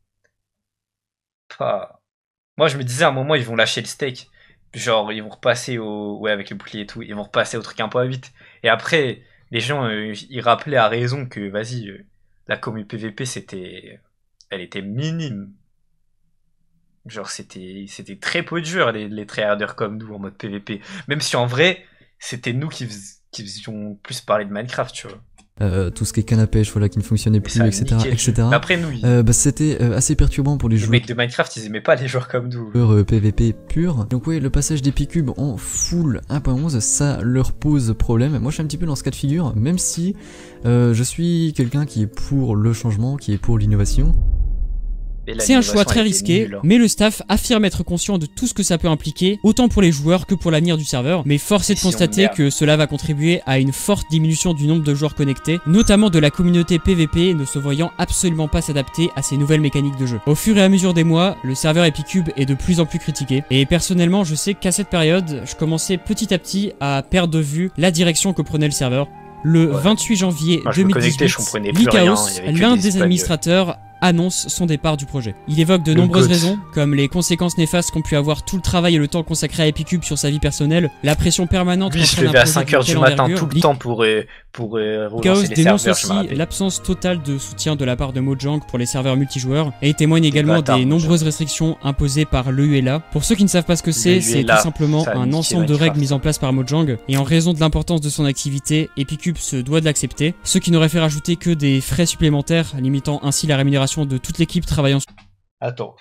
[SPEAKER 1] Pas. Moi, je me disais à un moment, ils vont lâcher le steak. Genre, ils vont repasser au. Ouais, avec le bouclier et tout. Ils vont repasser au truc un point huit. Et après, les gens, euh, ils rappelaient à raison que, vas-y, euh, la commu P V P, c'était. Elle était minime. Genre, c'était c'était très peu dur, les, les tryharders comme nous en mode P V P. Même si en vrai, c'était nous qui, fais... qui faisions plus parler de Minecraft, tu vois.
[SPEAKER 10] Euh, tout ce qui est canne à pêche, voilà, qui ne fonctionnait plus, et cetera, et cetera.
[SPEAKER 1] Après nous, ils...
[SPEAKER 10] euh, bah, c'était euh, assez perturbant pour les, les joueurs.
[SPEAKER 1] Les mecs de Minecraft, ils aimaient pas les joueurs comme nous.
[SPEAKER 10] Euh, P V P pur. Donc oui, le passage d'Epicube en full un point onze, ça leur pose problème. Moi, je suis un petit peu dans ce cas de figure, même si euh, je suis quelqu'un qui est pour le changement, qui est pour l'innovation.
[SPEAKER 8] C'est un choix très risqué, mais le staff affirme être conscient de tout ce que ça peut impliquer, autant pour les joueurs que pour l'avenir du serveur, mais force est de constater que cela va contribuer à une forte diminution du nombre de joueurs connectés, notamment de la communauté P V P ne se voyant absolument pas s'adapter à ces nouvelles mécaniques de jeu. Au fur et à mesure des mois, le serveur Epicube est de plus en plus critiqué, et personnellement je sais qu'à cette période, je commençais petit à petit à perdre de vue la direction que prenait le serveur. Le ouais. vingt-huit janvier
[SPEAKER 1] Moi,
[SPEAKER 8] deux mille dix-huit, Likaos, l'un des administrateurs, annonce son départ du projet. Il évoque de le nombreuses God. raisons, comme les conséquences néfastes qu'ont pu avoir tout le travail et le temps consacré à Epicube sur sa vie personnelle, la pression permanente...
[SPEAKER 1] Lui, il se levait à cinq heures du matin tout le temps pour, euh, pour euh, relancer les
[SPEAKER 8] dénonce
[SPEAKER 1] serveurs,
[SPEAKER 8] aussi l'absence totale de soutien de la part de Mojang pour les serveurs multijoueurs, et témoigne également bâtard, des nombreuses restrictions imposées par l'E U L A. Pour ceux qui ne savent pas ce que c'est, c'est tout simplement un ensemble de règles mises en place par Mojang, et en raison de l'importance de son activité, Epicube se doit de l'accepter, ce qui n'aurait fait rajouter que des frais supplémentaires, limitant ainsi la rémunération de toute l'équipe travaillant sur...
[SPEAKER 1] Attends.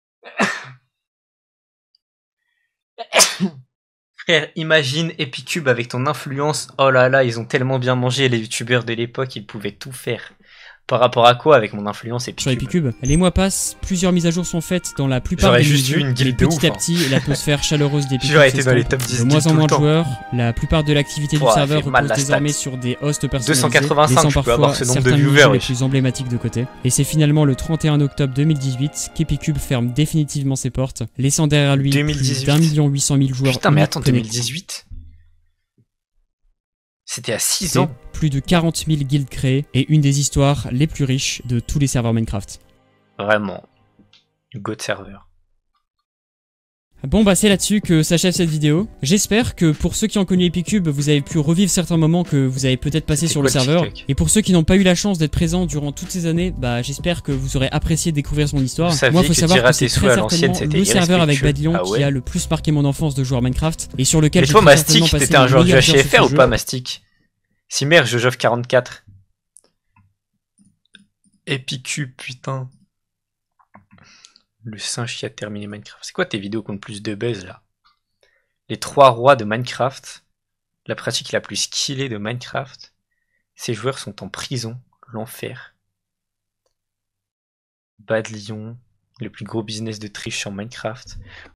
[SPEAKER 1] Frère, imagine Epicube avec ton influence. Oh là là, ils ont tellement bien mangé les youtubeurs de l'époque, ils pouvaient tout faire. Par rapport à quoi avec mon influence Epicube?
[SPEAKER 8] Sur Epicube, les mois passent, plusieurs mises à jour sont faites dans la plupart des
[SPEAKER 1] juste
[SPEAKER 8] jeux,
[SPEAKER 1] une guilde
[SPEAKER 8] et petit
[SPEAKER 1] ouf,
[SPEAKER 8] à petit, hein. L'atmosphère chaleureuse d'Epicube
[SPEAKER 1] J'aurais été dans les top dix
[SPEAKER 8] de moins en moins de
[SPEAKER 1] temps.
[SPEAKER 8] joueurs, la plupart de l'activité du
[SPEAKER 1] oh,
[SPEAKER 8] serveur repose désormais sur des hosts personnalisés,
[SPEAKER 1] deux cent quatre-vingt-cinq,
[SPEAKER 8] laissant parfois
[SPEAKER 1] ce nombre
[SPEAKER 8] certains
[SPEAKER 1] de
[SPEAKER 8] jeux
[SPEAKER 1] viewers,
[SPEAKER 8] les plus emblématiques de côté. Et c'est finalement le trente et un octobre deux mille dix-huit qu'Epicube ferme définitivement ses portes, laissant derrière lui plus d'un million huit cent mille joueurs.
[SPEAKER 1] Putain mais attends, deux mille dix-huit C'était à six ans.
[SPEAKER 8] Plus de quarante mille guildes créées et une des histoires les plus riches de tous les serveurs Minecraft.
[SPEAKER 1] Vraiment. God serveur.
[SPEAKER 8] Bon bah c'est là-dessus que s'achève cette vidéo. J'espère que pour ceux qui ont connu Epicube, vous avez pu revivre certains moments que vous avez peut-être passé sur le serveur. Et pour ceux qui n'ont pas eu la chance d'être présents durant toutes ces années, bah j'espère que vous aurez apprécié découvrir son histoire. Moi faut savoir que c'est très certainement le serveur avec Badlion ah ouais. qui a le plus marqué mon enfance de joueur Minecraft. Et sur lequel
[SPEAKER 1] j'ai très certainement passé. T'étais un joueur du H F R ou pas Mastic? Si merde, je joue quarante-quatre. Epicube, putain. Le singe qui a terminé Minecraft. C'est quoi tes vidéos qui ont le plus de buzz là? Les trois rois de Minecraft. La pratique la plus skillée de Minecraft. Ces joueurs sont en prison. L'enfer. Badlion. Le plus gros business de triche en Minecraft.